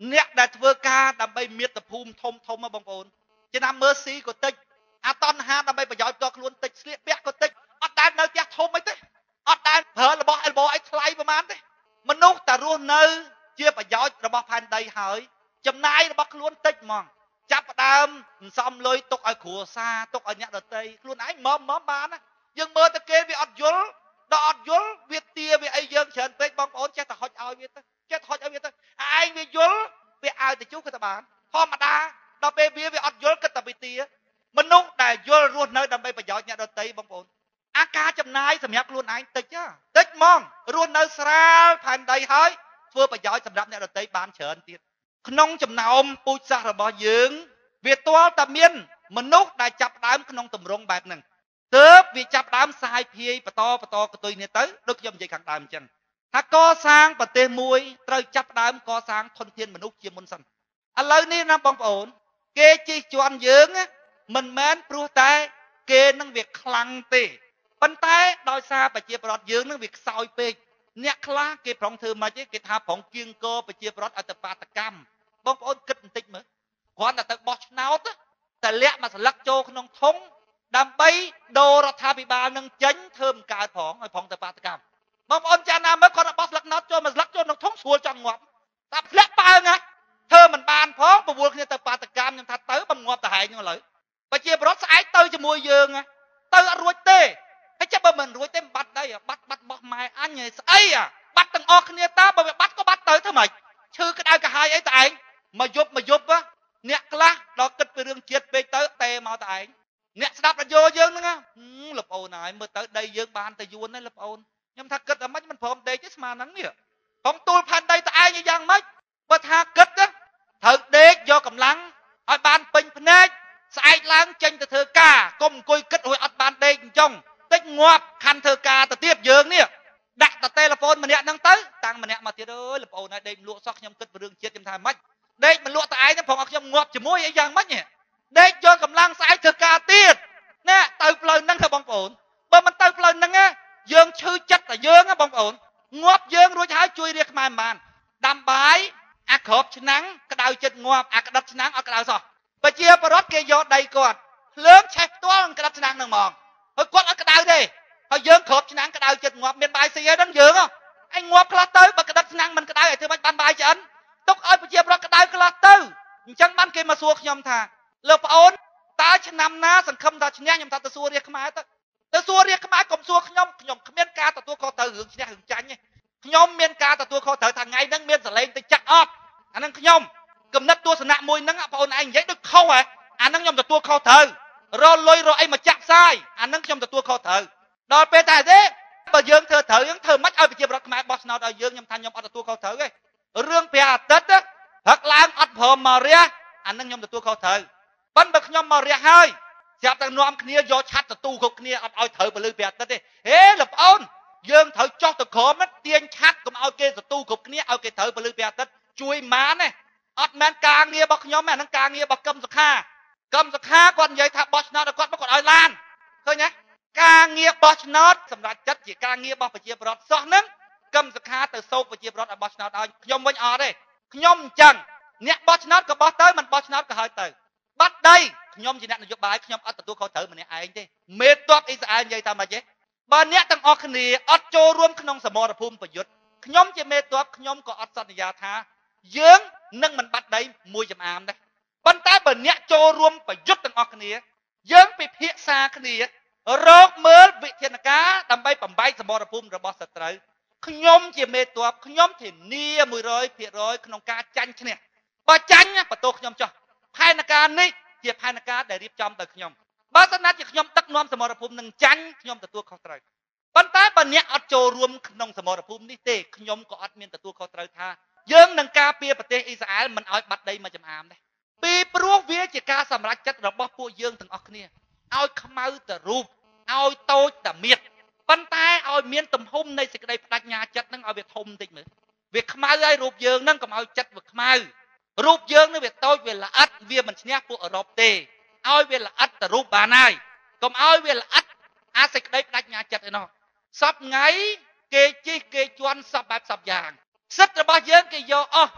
អ្នកដែលធ្វើការដើម្បីមាតុភូមិធំធំបងប្អូនចំណាំមើលស៊ីក៏តិចអាតណ្ហាដើម្បីប្រយោជន៍តខ្លួនតិចស្លៀកពាក់ក៏តិចអត់ដែលនៅផ្ទះធំអីទេអត់ដែលប្រើរបស់អីរបស់អីថ្លៃប្រហែលទេមនុស្សតែរស់នៅជាប្រយោជន៍របស់ផែនដីហើយចំណាយរបស់ខ្លួនតិចហ្មងចាប់ផ្ដើមសំលុយទុកឲ្យគ្រួសារទុកឲ្យអ្នកដទៃខ្លួនឯងមកមកបានណាយើងមើលតែគេវាអត់យល់ដល់អត់យល់វាទាវាអីយើងច្រើនពេកបងប្អូនចេះតែហុចឲ្យវាទៅចេះតែហុចឲ្យវាទៅឯងវាយល់វាឲ្យទៅជួបក៏ទៅបានធម្មតាដល់ពេលវាវាអត់យល់គិតតែវាទាមនុស្សដែលយល់រស់នៅដើម្បីប្រយោជន៍អ្នកដទៃបងប្អូនអាការចំណាយសម្រាប់ខ្លួនឯងតិចតិចហ្មងរស់នៅស្រាលផែនដីហើយធ្វើប្រយោជន៍សម្រាប់អ្នកដទៃបានច្រើនទៀតក្នុងចំណោមពូជសាសន៍របស់យើងវាទាល់តែមានមនុស្សដែលចាប់ដើមក្នុងទម្រង់បែបហ្នឹងទើបវាចាប់ដើមសាយភាយបន្តបន្តកតុយនេះទៅដូចខ្ញុំនិយាយខាងដើមអញ្ចឹងថាកសាងប្រទេសមួយត្រូវចាប់ដើមកសាងធនធានមនុស្សជាមុនសិនឥឡូវនេះណាបងប្អូនគេជិះជាន់យើងមិនមែនព្រោះតែគេនឹងវាខ្លាំងទេប៉ុន្តែដោយសារប្រជាប្រដ្ឋយើងនឹងវាខ្សោយពេកអ្នកខ្លះគេប្រងធ្វើមិនទេគេថាប្រងគៀងកប្រជាប្រដ្ឋអត្តបាតកម្មបងប្អូនគិតបន្តិចមើលគ្រាន់តែទៅបោះឆ្នោតតែលាក់មកស្លឹកចូលក្នុងធុងដើម្បីដូររដ្ឋាភិបាលនឹងចេញធ្វើមិនកើតផងឲ្យផងទៅបាតកម្មបងប្អូនចាណាមើលគាត់បោះស្លឹកណោតចូលមកស្លឹកចូលក្នុងធុងស្រួលចង់ងាប់តែធ្លាក់ប៉ើងណាធ្វើមិនបានផងបវល់គ្នាទៅបាតកម្មខ្ញុំថាទៅបំងាប់ទៅហែងហ្នឹងឥឡូវប្រជាប្រដ្ឋស្អែកទៅជាមួយយើងទៅអត់រួចទេហើយចាំបើមិនរួចទេបាត់ដីបាត់បាត់បោះម៉ែអញស្អីបាត់ទាំងអស់គ្នាតើបើវាបាត់ក៏បាត់ទៅធ្វើម៉េចឈឺក្តៅកាហាយអីតើឯងមកយប់មកយប់អ្នកខ្លះដល់គិតពីរឿងជាតិពេកទៅតែមកតើឯងអ្នកស្ដាប់រយោយើងហ្នឹងលប្អូនហើយមើលទៅដីយើងបានតែយួនហ្នឹងលប្អូនខ្ញុំថាគិតតែមិនមិនព្រមដេកទេស្មានហ្នឹងនេះផងទូលផាន់ដីតើឯងយ៉ាងម៉េចបើថាគិតត្រូវដេកយកកម្លាំងឲ្យបានពេញភ្នែកស្អែកឡើងចេញទៅធ្វើការកុំអង្គុយគិតរួចអត់បានដេកអញ្ចឹងតិចងាប់ខាន់ធ្វើការទៅទៀតយើងនេះដាក់តែទូរស័ព្ទម្នាក់ហ្នឹងទៅតាំងម្នាក់មកទៀតអើយលប្អូនហើយដេកលក់សោះខ្ញុំគិតពីរឿងជាតិខ្ញុំថាម៉េចដេកមិនលក់តែឯងហ្នឹងផងឲ្យខ្ញុំងាប់ជាមួយអីយ៉ាងម៉េចដេកយកកម្លាំងស្អែកធ្វើការទៀតណែទៅផ្លូវហ្នឹងទៅបងប្អូនបើមិនទៅផ្លូវហ្នឹងយើងឈឺចិត្តតែយើងបងប្អូនងាប់យើងរួចហើយជួយរាជខ្មែរមិនបានដាំបាយអាក្របឆ្នាំងក្តៅចិត្តងាប់អាក្តិតឆ្នាំងអត់ក្តៅសោះប្រជាពលរដ្ឋគេយកដីគាត់ភ្លើងឆេះផ្ទាល់នឹងក្តិតឆ្នាំងហ្នឹងហ្មងហើយគាត់អត់ក្តៅទេហើយយើងក្របឆ្នាំងក្តៅចិត្តងាប់មានបាយស៊ីហើយហ្នឹងយើងឯងងាប់ខ្លះទៅបើក្តិតឆ្នាំងមិនក្តៅឲ្យធ្វើម៉េចបានបាយឆ្អិនទុកឲ្យប្រជាពលរដ្ឋក្តៅខ្លះទៅអញ្ចឹងបានគេមកសួរខ្ញុំថាលោកប្អូនតើឆ្នាំណាសង្ឃឹមថាឈ្នះខ្ញុំថាទៅសួររាជខ្មែរទៅទៅសួររាជខ្មែរកុំសួរខ្ញុំខ្ញុំគ្មានការទទួលខុសត្រូវរឿងឈ្នះរឿងចាញ់ទេខ្ញុំមានការទទួលខុសត្រូវថាថ្ងៃហ្នឹងមានសលេងទៅចាក់អត់អាហ្នឹងខ្ញុំគំនិតទស្សនៈមួយហ្នឹងបងប្អូនឯងនិយាយដូចខុសហ៎អាហ្នឹងខ្ញុំទទួលខុសត្រូវរលុយរអីមកចាក់ផ្សាយអាហ្នឹងខ្ញុំទទួលខុសត្រូវដល់ពេលតែទេបើយើងធ្វើត្រូវយើងធ្វើមិនឲ្យប្រជាប្រដ្ឋខ្មែរបោះឆ្នោតឲ្យយើងខ្ញុំថាខ្ញុំអត់ទទួលខុសត្រូវទេរឿងព្រះអាទិត្យព្រឹកឡើងអត់ព្រមមករះអាហ្នឹងខ្ញុំទទួលខុសត្រូវប៉ុន្តែបើខ្ញុំមករះហើយស្រាប់តែនាំគ្នាយកឆាត់ទទួលគ្រប់គ្នាអត់ឲ្យត្រូវពលឺព្រះអាទិត្យទេហេលោកប្អូនយើងត្រូវចោះទៅក្រមទាញឆាត់កុំឲ្យគេទទួលគ្រប់គ្នាឲ្យគេត្រូវពលឺព្រះអាទិត្យជួយម៉ានទេអត់មែនការងាររបស់ខ្ញុំទេអាហ្នឹងការងាររបស់កឹមសុខាកឹមសុខាគាត់និយាយថាបោះឆ្នោតគាត់មកគាត់ឲ្យឡានឃើញទេការងារបោះឆ្នោតសម្រាប់ចិត្តជាការងាររបស់ប្រជាពលរដ្ឋសោះហ្នឹងកឹមសុខាទៅសោកប្រជាពលរដ្ឋឲ្យបោះឆ្នោតឲ្យខ្ញុំវិញអត់ទេខ្ញុំអញ្ចឹងអ្នកបោះឆ្នោតក៏បោះទៅមិនបោះឆ្នោតក៏ហើយទៅបាត់ដីខ្ញុំជាអ្នកនយោបាយខ្ញុំអត់ទទួលខុសត្រូវម្នាក់ឯងទេមេតបអ៊ីស្រាអែលនិយាយថាម៉េចទេបើអ្នកទាំងអស់គ្នាអត់ចូលរួមក្នុងសមរភូមិប្រយុទ្ធខ្ញុំជាមេតបខ្ញុំក៏អត់សន្យាថាយើងនឹងមិនបាត់ដីមួយចំអាមដែរប៉ុន្តែបើអ្នកចូលរួមប្រយុទ្ធទាំងអស់គ្នាយើងពិភាក្សាគ្នារកមើលវិធានការដើម្បីបំបែកសមរភូមិរបស់សត្រូវខ្ញុំជាមេតបខ្ញុំធានាមួយរយភាគរយក្នុងការចាញ់ឈ្នះបើចាញ់បន្ទោសខ្ញុំចុះផែនការនេះជាផែនការដែលរៀបចំដោយខ្ញុំបើសិនណាជាខ្ញុំដឹកនាំសមរភូមិនឹងចាញ់ខ្ញុំទទួលខុសត្រូវប៉ុន្តែបើអ្នកអត់ចូលរួមក្នុងសមរភូមិនេះទេខ្ញុំក៏អត់មានទទួលខុសត្រូវថាយើងនឹងការពារប្រទេសអ៊ីស្រាអែលមិនឲ្យបាត់ដីមួយចំអាមដែរពីព្រោះវាជាការសម្រេចចិត្តរបស់ពួកយើងទាំងអស់គ្នាឲ្យខ្មៅទៅរូបឲ្យតូចតែមៀតប៉ុន្តែឲ្យមានទំហំនៃសេចក្តីបដិញ្ញាចិត្តនឹងឲ្យវាធំតិចមើលវាខ្មៅហើយរូបយើងនឹងកុំឲ្យចិត្តវាខ្មៅរូបយើងនឹងវាតូចវាល្អិតវាមិនឈ្នះពួកអឺរ៉ុបទេឲ្យវាល្អិតទៅរូបបានហើយកុំឲ្យវាល្អិតអាសេចក្តីបដិញ្ញាចិត្តឯណោះសពថ្ងៃគេជិះគេជន់សពបែបសពយ៉ាងសិទ្ធិរបស់យើងគេយកអស់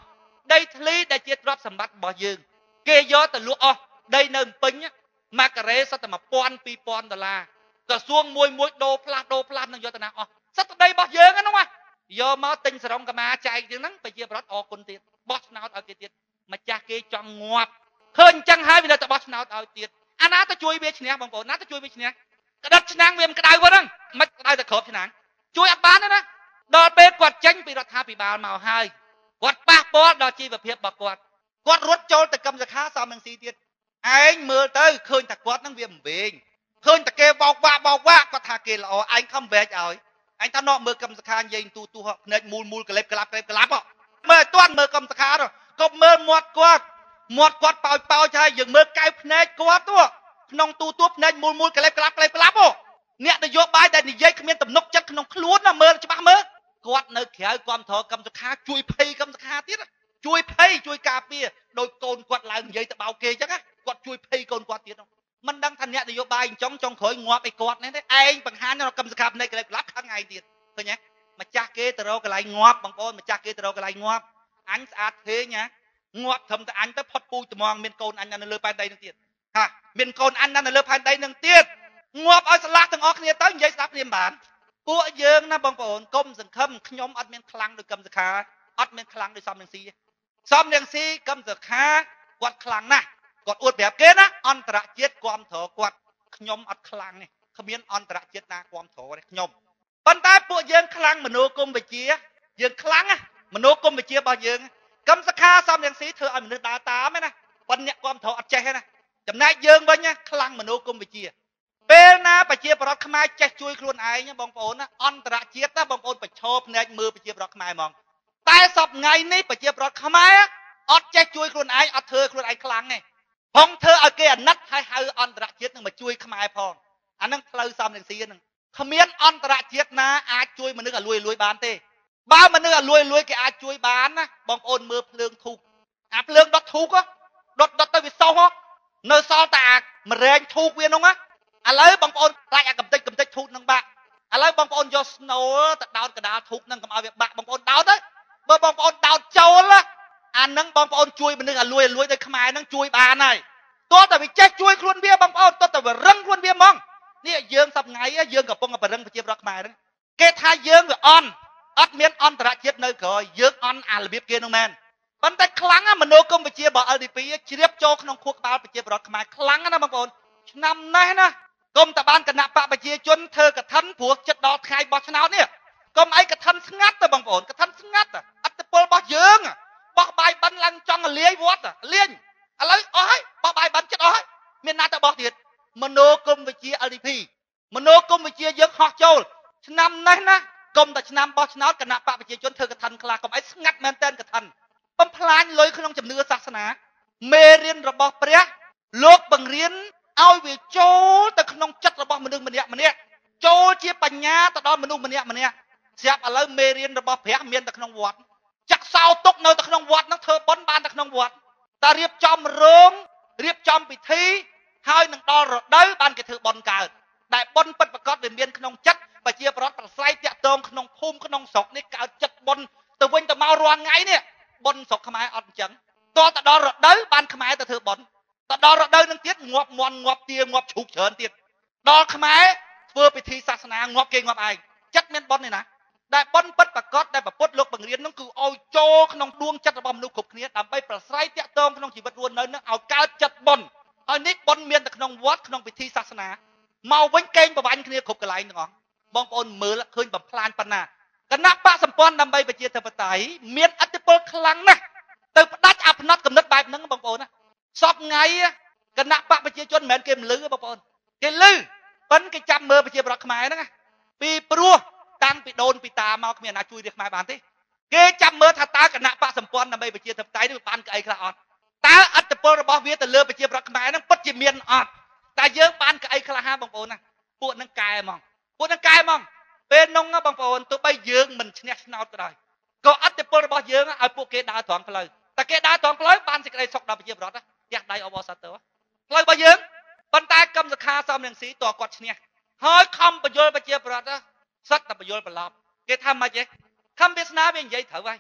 ដីធ្លីដែលជាទ្រព្យសម្បត្តិរបស់យើងគេយកទៅលក់អស់ដីនៅពេញម៉ាការ៉េសិតតែone thousand two thousandដុល្លារក្រសួងមួយមួយដូរផ្លាស់ដូរផ្លាស់នឹងយកទៅណាអស់សិតតែដីរបស់យើងហ្នឹងណាយកមកទិញសរងកម្មាចែកជាងហ្នឹងប្រជាប្រដ្ឋអរគុណទៀតបោះឆ្នោតឲ្យគេទៀតម្ចាស់គេចង់ងាប់ឃើញអញ្ចឹងហើយវានៅតែបោះឆ្នោតឲ្យទៀតអាណាទៅជួយវាឈ្នះបងប្អូនណាទៅជួយវាឈ្នះក្តិតឆ្នាំងវាមិនក្តៅហ្នឹងមិនក្តៅតែក្របឆ្នាំងជួយអត់បានទេណាដល់ពេលគាត់ចេញពីរដ្ឋាភិបាលមកហើយគាត់ប៉ះពាល់ដល់ជីវភាពរបស់គាត់គាត់រត់ចូលទៅកម្មសខាសំនឹងស៊ីទៀតឯងមើលទៅឃើញតែគាត់ហ្នឹងវាមិនវែងឃើញតែគេបោកវាក់បោកវាក់គាត់ថាគេល្អឯងខំវែកឲ្យអញថាណោមើលកម្មសខានិយាយទូទូភ្នែកមូលមូលកលេបក្លាប់ក្លេបក្លាប់មើលឲ្យទាន់មើលកម្មសខាក៏មើលមាត់គាត់មាត់គាត់ប៉ោចប៉ោចហើយយើងមើលកៅភ្នែកគាត់ទៅក្នុងទូទួភ្នែកមូលមូលកលេបក្លាប់ក្លេបក្លាប់អ្នកនយោបាយដែលនិយាយគ្មានទំនុកចិត្តក្នុងខ្លួនណាមើលច្បាស់មើលគាត់នៅក្រៅគាំទ្រកម្មសខាជួយភ័យកម្មសខាទៀតជួយភ័យជួយការពារដោយកូនគាត់ឡើងនិយាយទៅបោកគេអញ្ចឹងគាត់ជួយភ័យកូនគាត់ទៀតមិនដឹងថាអ្នកនយោបាយអញ្ចឹងចុងក្រោយងាប់ឲ្យគាត់នេះទេឯងបង្ហាញរកកម្មសខាភ្នែកកលេបក្លាប់ខឹងឯងទៀតឃើញទេម្ចាស់គេទៅរកកន្លែងងាប់បងប្អូនម្ចាស់គេទៅរកកន្លែងងាប់អញស្អាតធេងណាងាប់ត្រឹមតែអញទៅផុតពូជត្មងមានកូនអញនៅលើផែនដីនឹងទៀតហាមានកូនអញនៅលើផែនដីនឹងទៀតងាប់ឲ្យស្លាស់ទាំងអស់គ្នាទៅនិយាយស្ដាប់គ្នាមិនបានពួកយើងណាបងប្អូនកុំសង្ឃឹមខ្ញុំអត់មានខ្លាំងដូចកម្មសខាអត់មានខ្លាំងដូចសំរងស៊ីសំរងស៊ីកម្មសខាគាត់ខ្លាំងណាស់គាត់អួតប្រាប់គេណាអន្តរជាតិគាំទ្រគាត់ខ្ញុំអត់ខ្លាំងទេគ្មានអន្តរជាតិណាគាំទ្រទេខ្ញុំប៉ុន្តែពួកយើងខ្លាំងមនោគមវិជ្ជាយើងខ្លាំងណាមនោគមវិជ្ជារបស់យើងកម្មសខាសំរងស៊ីធ្វើឲ្យមនុស្សដើរតាមឯណាប៉ុន្តែអ្នកគាំទ្រអត់ចេះទេណាចំណែកយើងវិញណាខ្លាំងមនោគមវិជ្ជាពេលណាប្រជាប្រដ្ឋខ្មែរចេះជួយខ្លួនឯងបងប្អូនណាអន្តរជាតិណាបងប្អូនប្រឈប់ភ្នែកមើលប្រជាប្រដ្ឋខ្មែរហ្មងតែសពថ្ងៃនេះប្រជាប្រដ្ឋខ្មែរអត់ចេះជួយខ្លួនឯងអត់ធ្វើខ្លួនឯងខ្លាំងទេហងធ្វើឲ្យគេអាណិតហើយហៅអន្តរជាតិនឹងមកជួយខ្មែរផងអានឹងផ្លូវសំរងស៊ីហ្នឹងគ្មានអន្តរជាតិណាអាចជួយមនុស្សឲ្យលួយលួយបានទេបើមនុស្សឲ្យលួយលួយគេអាចជួយបានណាបងប្អូនមើលភ្លើងធូបអាភ្លើងដុតធូបដុតដុតទៅវាសោះនៅសល់តែអាមរែងធូបវាហ្នឹងណាឥឡូវបងប្អូនខ្លាចអាកំតិចកំតិចធូបនឹងបាក់ឥឡូវបងប្អូនយកស្នូលទៅដោតកដាលធូបនឹងកុំឲ្យវាបាក់បងប្អូនដោតទៅបើបងប្អូនដោតចូលអានឹងបងប្អូនជួយមនុស្សឲ្យលួយលួយទៅខ្មែរនឹងជួយបានហើយតោះតែវាចេះជួយខ្លួនវាបងប្អូនតោះតែវារឹងខ្លួនវាហ្មងនេះយើងសប្ងៃយើងកំពុងតែបរិងប្រជាប្រដ្ឋខ្មែរហ្នឹងគេថាយើងវាអន់អត់មានអន្តរជាតិនៅក្រោយយើងអន់អារបៀបគេនោះមែនប៉ុន្តែខ្លាំងមនោគមវិជ្ជារបស់ แอล ดี พี ជ្រាបចូលក្នុងខួរក្បាលប្រជាប្រដ្ឋខ្មែរខ្លាំងណាបងប្អូនឆ្នាំនេះណាកុំតបានគណៈបកប្រជាជនធ្វើកឋិនព្រោះចិត្តដល់ថ្ងៃបោះឆ្នោតនេះកុំអីកឋិនស្ងាត់ទៅបងប្អូនកឋិនស្ងាត់អត្តពលរបស់យើងបោះបាយបិណ្ឌឡើងចង់លាយវត្តលាញឥឡូវអស់ហើយបោះបាយបិណ្ឌចិត្តអស់ហើយមានណាទៅបោះទៀតមនោគមវិជ្ជា แอล ดี พี មនោគមវិជ្ជាយើងហោះចូលឆ្នាំនេះណាកុំតែឆ្នាំបោះឆ្នោតគណៈបកប្រជាជនធ្វើកឋិនខ្លះកុំអីស្ងាត់មែនតើកឋិនបំផ្លាញលុយក្នុងជំនឿសាសនាមេរៀនរបស់ព្រះលោកបង្រៀនឲ្យវាចូលទៅក្នុងចិត្តរបស់មនុស្សម្នាក់ម្នាក់ចូលជាបញ្ញាទៅដល់មនុស្សម្នាក់ម្នាក់ស្រាប់ឥឡូវមេរៀនរបស់ព្រះមានតែក្នុងវត្តចាក់សោទុកនៅតែក្នុងវត្តហ្នឹងធ្វើបុណ្យបានតែក្នុងវត្តតែរៀបចំរោងរៀបចំពិធីហើយនឹងដល់រដូវបានគេធ្វើបុណ្យកើតដែលបុណ្យពិតប្រាកដវាមានក្នុងចិត្តប្រជាប្រដ្ឋប្រស្រ័យតាក់ទងក្នុងភូមិក្នុងស្រុកនេះកើតចិត្តបុណ្យទៅវិញទៅមករាល់ថ្ងៃនេះបុណ្យស្រុកខ្មែរអត់អញ្ចឹងតទៅដល់រដូវបានខ្មែរទៅធ្វើបុណ្យទៅដល់រដូវនឹងទៀតងាប់មន់ងាប់ទាងាប់ជ្រូកច្រើនទៀតដល់ខ្មែរធ្វើពិធីសាសនាងាប់គេងាប់ឯងចិត្តមានបុណ្យនេះណាដែលបុណ្យពិតប្រាកដដែលពុទ្ធលោកបង្រៀននោះគឺឲ្យចូលក្នុងដួងចិត្តរបស់មនុស្សគ្រប់គ្នាដើម្បីប្រស្រ័យតាក់ទងក្នុងជីវិតរស់នៅនឹងឲ្យកើតចិត្តបុណ្យហើយនេះបុណ្យមានតែក្នុងវត្តក្នុងពិធីសាសនាមកវិញកេងប្រវាញ់គ្នាគ្រប់កន្លែងទាំងអស់បងប្អូនមើលឃើញបំផ្លាញប៉ុណ្ណាគណៈបកសម្ព័ន្ធដើម្បីប្រជាធិបតេយ្យមានឥទ្ធិពលខ្លាំងណាស់ទៅផ្ដាច់អភិណត្តគំនិតបែបហ្នឹងបងប្អូនណាសពថ្ងៃគណៈបកប្រជាជនមិនមែនគេមិនលឺបងប្អូនគេលឺប៉ុន្តែគេចាំមើលប្រជាប្រដ្ឋខ្មែរហ្នឹងពីព្រោះតាំងពីដូនពីតាមកគ្មានអ្នកជួយរាជខ្មែរបានទេគេចាំមើលថាតើគណៈបកសម្ព័ន្ធដើម្បីប្រជាធិបតេយ្យនេះបានកៅអីខ្លះអត់តើឥទ្ធិពលរបស់វាទៅលើប្រជាប្រដ្ឋខ្មែរហ្នឹងពិតជាមានអត់តែយើងបានកៅអីខ្លះហ่าបងប្អូនណាពួកហ្នឹងកែហ្មងពួកហ្នឹងកែហ្មងពេលនោះបងប្អូនទោះបីយើងមិនឈ្នះឆ្នោតក៏ដោយក៏ឥទ្ធិពលរបស់យើងឲ្យពួកគេដើរត្រង់ផ្លូវតែគេដើរត្រង់ផ្លូវបានសេចក្តីសុខដល់ប្រជាប្រដ្ឋផ្ទះដៃអបអរសាទរផ្លូវរបស់យើងប៉ុន្តែកម្មសខាសំរងស៊ីតើគាត់ឈ្នះហើយខំបញ្យលប្រជាប្រដ្ឋសិតតែបញ្យលប្រឡប់គេថាម៉េចទេខំវាសនាវានិយាយត្រូវហើយ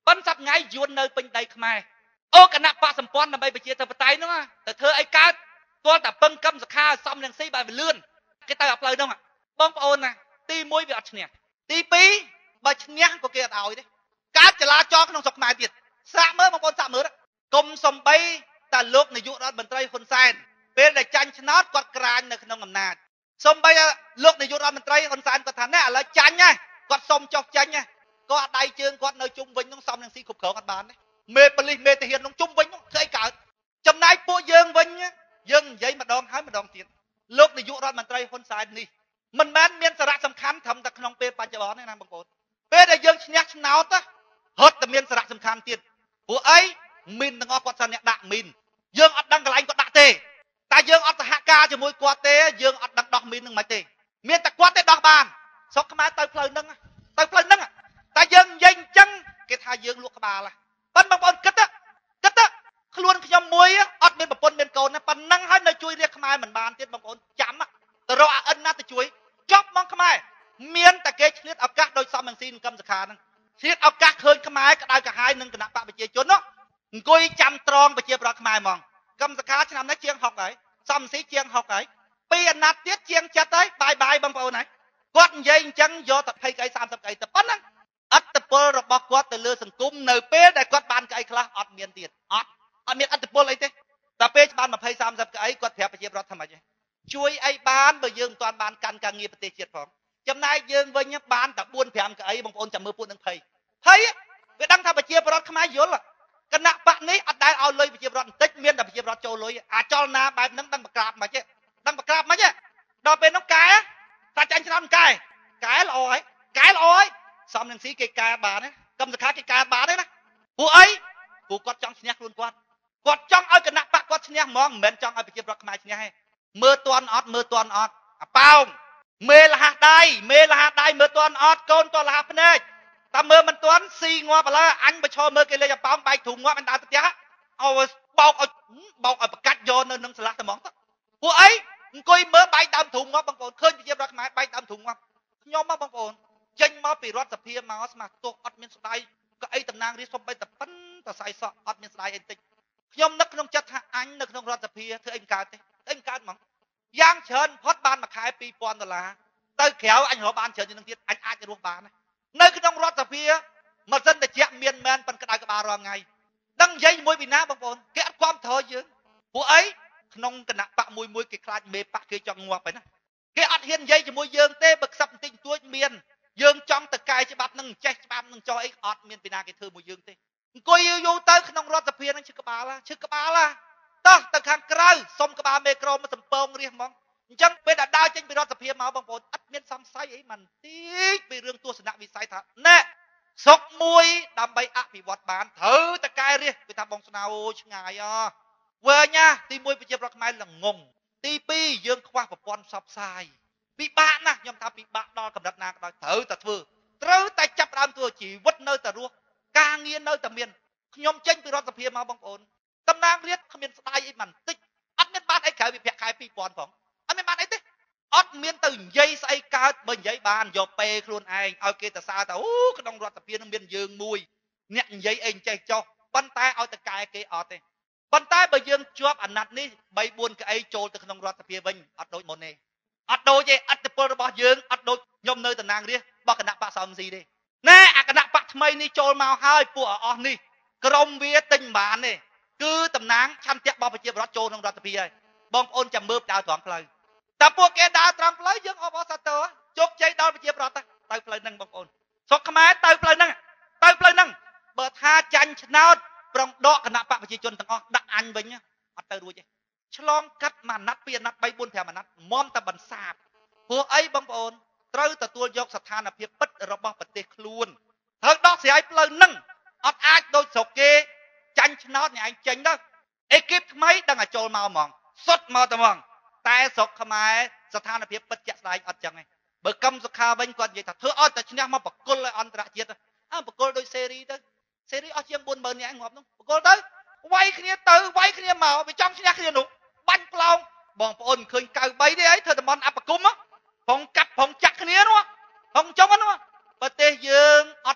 ប៉ុន្តែសប្ងៃយួននៅពេញដីខ្មែរអូគណៈបកសម្ព័ន្ធដើម្បីប្រជាធិបតេយ្យហ្នឹងទៅធ្វើអីកើតទាល់តែពឹងកឹមសខាសំរងស៊ីបែបលឿនគេទៅអាផ្លូវហ្នឹងបងប្អូនណាទីមួយវាអត់ឈ្នះទីពីរបើឈ្នះក៏គេអត់ឲ្យទេកើតចលាចរក្នុងស្រុកខ្មែរទៀតសាកមើលបងប្អូនសាកមើលគុំសំបីតាលោកនាយករដ្ឋមន្ត្រីហ៊ុនសែនពេលដែលចាញ់ឆ្នោតគាត់ក្រាញនៅក្នុងអំណាចសំបីលោកនាយករដ្ឋមន្ត្រីហ៊ុនសែនគាត់ថាណែឥឡូវចាញ់ហ៎គាត់សុំចុះចាញ់ហ៎ក៏ដៃជើងគាត់នៅជុំវិញនោះសំនឹងស៊ីគ្រប់គ្រងអត់បានទេមេប៉ូលីសមេទាហាននោះជុំវិញនោះធ្វើអីកើតចំណែកពួកយើងវិញយើងនិយាយម្ដងហើយម្ដងទៀតលោកនាយករដ្ឋមន្ត្រីហ៊ុនសែននេះមិនមែនមានសារៈសំខាន់ត្រឹមតែក្នុងពេលបច្ចុប្បន្នទេណាបងប្អូនពេលដែលយើងឈ្នះឆ្នោតហត់តែមានសារៈសំខាន់ទៀតពួកអីមីនទាំងអស់គាត់សិនអ្នកដាក់មីនយើងអត់ដឹងកន្លែងគាត់ដាក់ទេតែយើងអត់សហការជាមួយគាត់ទេយើងអត់ដឹងដោះមីននឹងមិនទេមានតែគាត់ទេដោះបានស្រុកខ្មែរទៅផ្លូវហ្នឹងទៅផ្លូវហ្នឹងតែយើងនិយាយអញ្ចឹងគេថាយើងលក់ក្បាលប៉ុន្តែបងប្អូនគិតគិតខ្លួនខ្ញុំមួយអត់មានប្រពន្ធមានកូនណាប៉ុណ្ណឹងហើយនៅជួយរាជខ្មែរមិនបានទៀតបងប្អូនចាំទៅរកអាអិនណាទៅជួយចប់មកខ្មែរមានតែគេឆ្លៀតឱកាសដោយសំរងស៊ីនិងកឹមសុខាហ្នឹងឆ្លៀតឱកាសឃើញខ្មែរក្តៅក្រហាយនឹងគណៈបកប្រជាជននោះអង្គុយចាំត្រង់ប្រជាប្រដ្ឋខ្មែរហ្មងកឹមសុខាឆ្នាំនេះជាងហុកហើយសំរងស៊ីជាងហុកហើយពីអាណត្តិទៀតជាងចិត្តហើយបាយបាយបងប្អូនហើយគាត់និយាយអញ្ចឹងយកតែភ័យកៅសាមសិបកៅទៅប៉ុណ្ណឹងអត្តពលរបស់គាត់ទៅលើសង្គមនៅពេលដែលគាត់បានកៅខ្លះអត់មានទៀតអត់អត់មានអត្តពលអីទេតែពេលបានยี่สิบ สามสิบកៅគាត់ប្រាប់ប្រជាប្រដ្ឋថាម៉េចជួយអីបានបើយើងមិនទាន់បានកាន់ការងារប្រទេសជាតិផងចំណែកយើងវិញបានតែbốn 5កៅបងប្អូនចាំមើលពួកនឹងភ័យភ័យវាដឹងថាប្រជាប្រដ្ឋខ្មែរយល់គណៈបកនេះអត់ដែលឲ្យលុយប្រជាប្រដ្ឋបន្តិចមានតែប្រជាប្រដ្ឋចូលលុយអាចលណាបែបហ្នឹងដឹងបក្រាបមិនទេដឹងបក្រាបមិនទេដល់ពេលនោះកែតែចាញ់ឆ្នាំកែកែល្អហើយកែល្អហើយសំនឹងស៊ីគេកែបានណាកឹមសុខាគេកែបានទេណាពួកអីពួកគាត់ចង់ឈ្នះខ្លួនគាត់គាត់ចង់ឲ្យគណៈបកគាត់ឈ្នះហ្មងមិនមែនចង់ឲ្យប្រជាប្រដ្ឋខ្មែរឈ្នះទេមើលតន់អត់មើលតន់អត់អាប៉ោងមេលះដៃមេលះដៃមើលតន់អត់កូនតលះភ្នែកតែមើលមិនតន់ស៊ីងាប់ឥឡូវអញបើឈរមើលគេលេងអាប៉ោងបែកធុងងាប់មិនដើរទៅផ្ទះឲ្យបោកឲ្យបោកឲ្យប្រកាច់យកនៅនឹងឆ្លាស់តែហ្មងទៅពួកអីអង្គុយមើលបែកដើមធុងងាប់បងប្អូនឃើញប្រជាប្រដ្ឋខ្មែរបែកដើមធុងងាប់ខ្ញុំមកបងប្អូនចេញមកពីរដ្ឋសភាមកស្មាទោសអត់មានស្ដាយក៏អីតំណាងរាស្ត្រសំបីតែប៉ុនតសៃសក់អត់មានស្ដាយអីតិចខ្ញុំនឹកក្នុងចិត្តថាអញនៅក្នុងរដ្ឋសភាធ្វើអីមិនកើតទេអីមិនកើតហ្មងយ៉ាងច្រើនផុតបានមួយខែពីរពាន់ដុល្លារទៅក្រៅអញរកបានច្រើនជាងនឹងទៀតអញអាចរស់បាននៅក្នុងរដ្ឋសភាម៉ាស៊ីនត្រជាក់មានមែនប៉ុនក្តៅក្បាលរាល់ថ្ងៃដឹងនិយាយជាមួយពីណាបងប្អូនគេអត់គ្រប់គ្រងយើងពួកអីក្នុងគណៈបកមួយមួយគេខ្លាចមេបកគេចង់ងាប់ហើយណាគេអត់ហ៊ាននិយាយជាមួយយើងទេបើខ្សឹបបន្តិចបន្តួចមានយើងចង់ទៅកែច្បាប់នឹងចេះច្បាប់នឹងចោះអីអត់មានពីណាគេធ្វើមួយយើងទេអង្គុយយូរទៅក្នុងរដ្ឋសភានឹងឈឹកក្បាលឈឹកក្បាលតោះទៅខាងក្រៅសុំក្បាលមេក្រូមកសំពងរះហ្មងអញ្ចឹងពេលដែលដើរចេញពីរដ្ឋសភាមកបងប្អូនអត់មានសំស័យអីមិនតិចពីរឿងទស្សនវិស័យថាណែស្រុកមួយដើម្បីអភិវឌ្ឍបានត្រូវតែកែរះគឺថាបងស្នាអូឆ្ងាយអវើញ៉ាទីមួយប្រជាប្រដ្ឋខ្មែរល្ងងទីពីរយើងខ្វះប្រព័ន្ធផ្សព្វផ្សាយពិបាកណាស់ខ្ញុំថាពិបាកដល់កម្រិតណាក៏ដោយត្រូវតែធ្វើត្រូវតែចាប់ផ្ដើមធ្វើជីវិតនៅតែរស់ការងារនៅតែមានខ្ញុំចេញពីរដ្ឋសភាមកបងប្អូនតំណាងរាស្ត្រគ្មានស្ដាយអីមិនតិចអត់មានបានអីក្រៅវិភាគខែពីរពាន់ផងអត់មានបានអីទេអត់មានទៅនិយាយស្អីកើតបើនិយាយបានយកពេខ្លួនឯងឲ្យគេទៅសើទៅអូក្នុងរដ្ឋសភានឹងមានយើងមួយអ្នកនិយាយអីចេះចោះប៉ុន្តែឲ្យតកែគេអត់ទេប៉ុន្តែបើយើងជាប់អាណត្តិនេះបីបួនកៅអីចូលទៅក្នុងរដ្ឋសភាវិញអត់ដូចមុនទេអត់ដូចទេអត្តពលរបស់យើងអត់ដូចខ្ញុំនៅតំណាងរាស្ត្ររបស់គណៈបកសំស៊ីទេណែអាគណៈបកថ្មីនេះចូលមកហើយពួកអស់នេះក្រុមវាទិញមិនបានទេគឺតំណាងឆន្ទៈរបស់ប្រជាពលរដ្ឋចូលក្នុងរដ្ឋសភាហើយបងប្អូនចាំមើលដើរត្រង់ផ្លូវតែពួកគេដើរត្រង់ផ្លូវយើងអបអរសាទរជោគជ័យដល់ប្រជាពលរដ្ឋទៅផ្លូវហ្នឹងបងប្អូនស្រុកខ្មែរទៅផ្លូវហ្នឹងទៅផ្លូវហ្នឹងបើថាចាញ់ឆ្នោតប្រងដកគណៈបកប្រជាជនទាំងអស់ដាក់អញវិញអត់ទៅរួចទេឆ្លងកាត់មួយអាណត្តិពីរអាណត្តិបីបួនប្រាំអាណត្តិមុំតែបន្សាបពួកអីបងប្អូនត្រូវទទួលយកស្ថានភាពពិតរបស់ប្រទេសខ្លួនត្រូវដោះស្រាយផ្លូវហ្នឹងអត់អាចដូចស្រុកគេចាញ់ឆ្នោតអ្នកឯងចេញទៅអេគីបថ្មីដឹងតែចូលមកហ្មងសុទ្ធមកតែហ្មងតែស្រុកខ្មែរស្ថានភាពពិតជាក់ស្ដែងអត់ចឹងទេបើកឹមសុខាវិញគាត់និយាយថាធ្វើអត់តែឈ្នះមកបកគលឲ្យអន្តរជាតិអើបកគលដោយសេរីទៅសេរីអស់ជាងbốnម៉ឺននាក់ងាប់នោះបកគលទៅវាយគ្នាទៅវាយគ្នាមកវាចង់ឈ្នះគ្នានោះបាញ់ផ្លោងបងប្អូនឃើញកៅបីទេអីធ្វើតំបន់អបគុំផងកាប់ផងចាក់គ្នានោះផងចុងនោះប្រទេសយើងអត់ទៅតាមផ្ល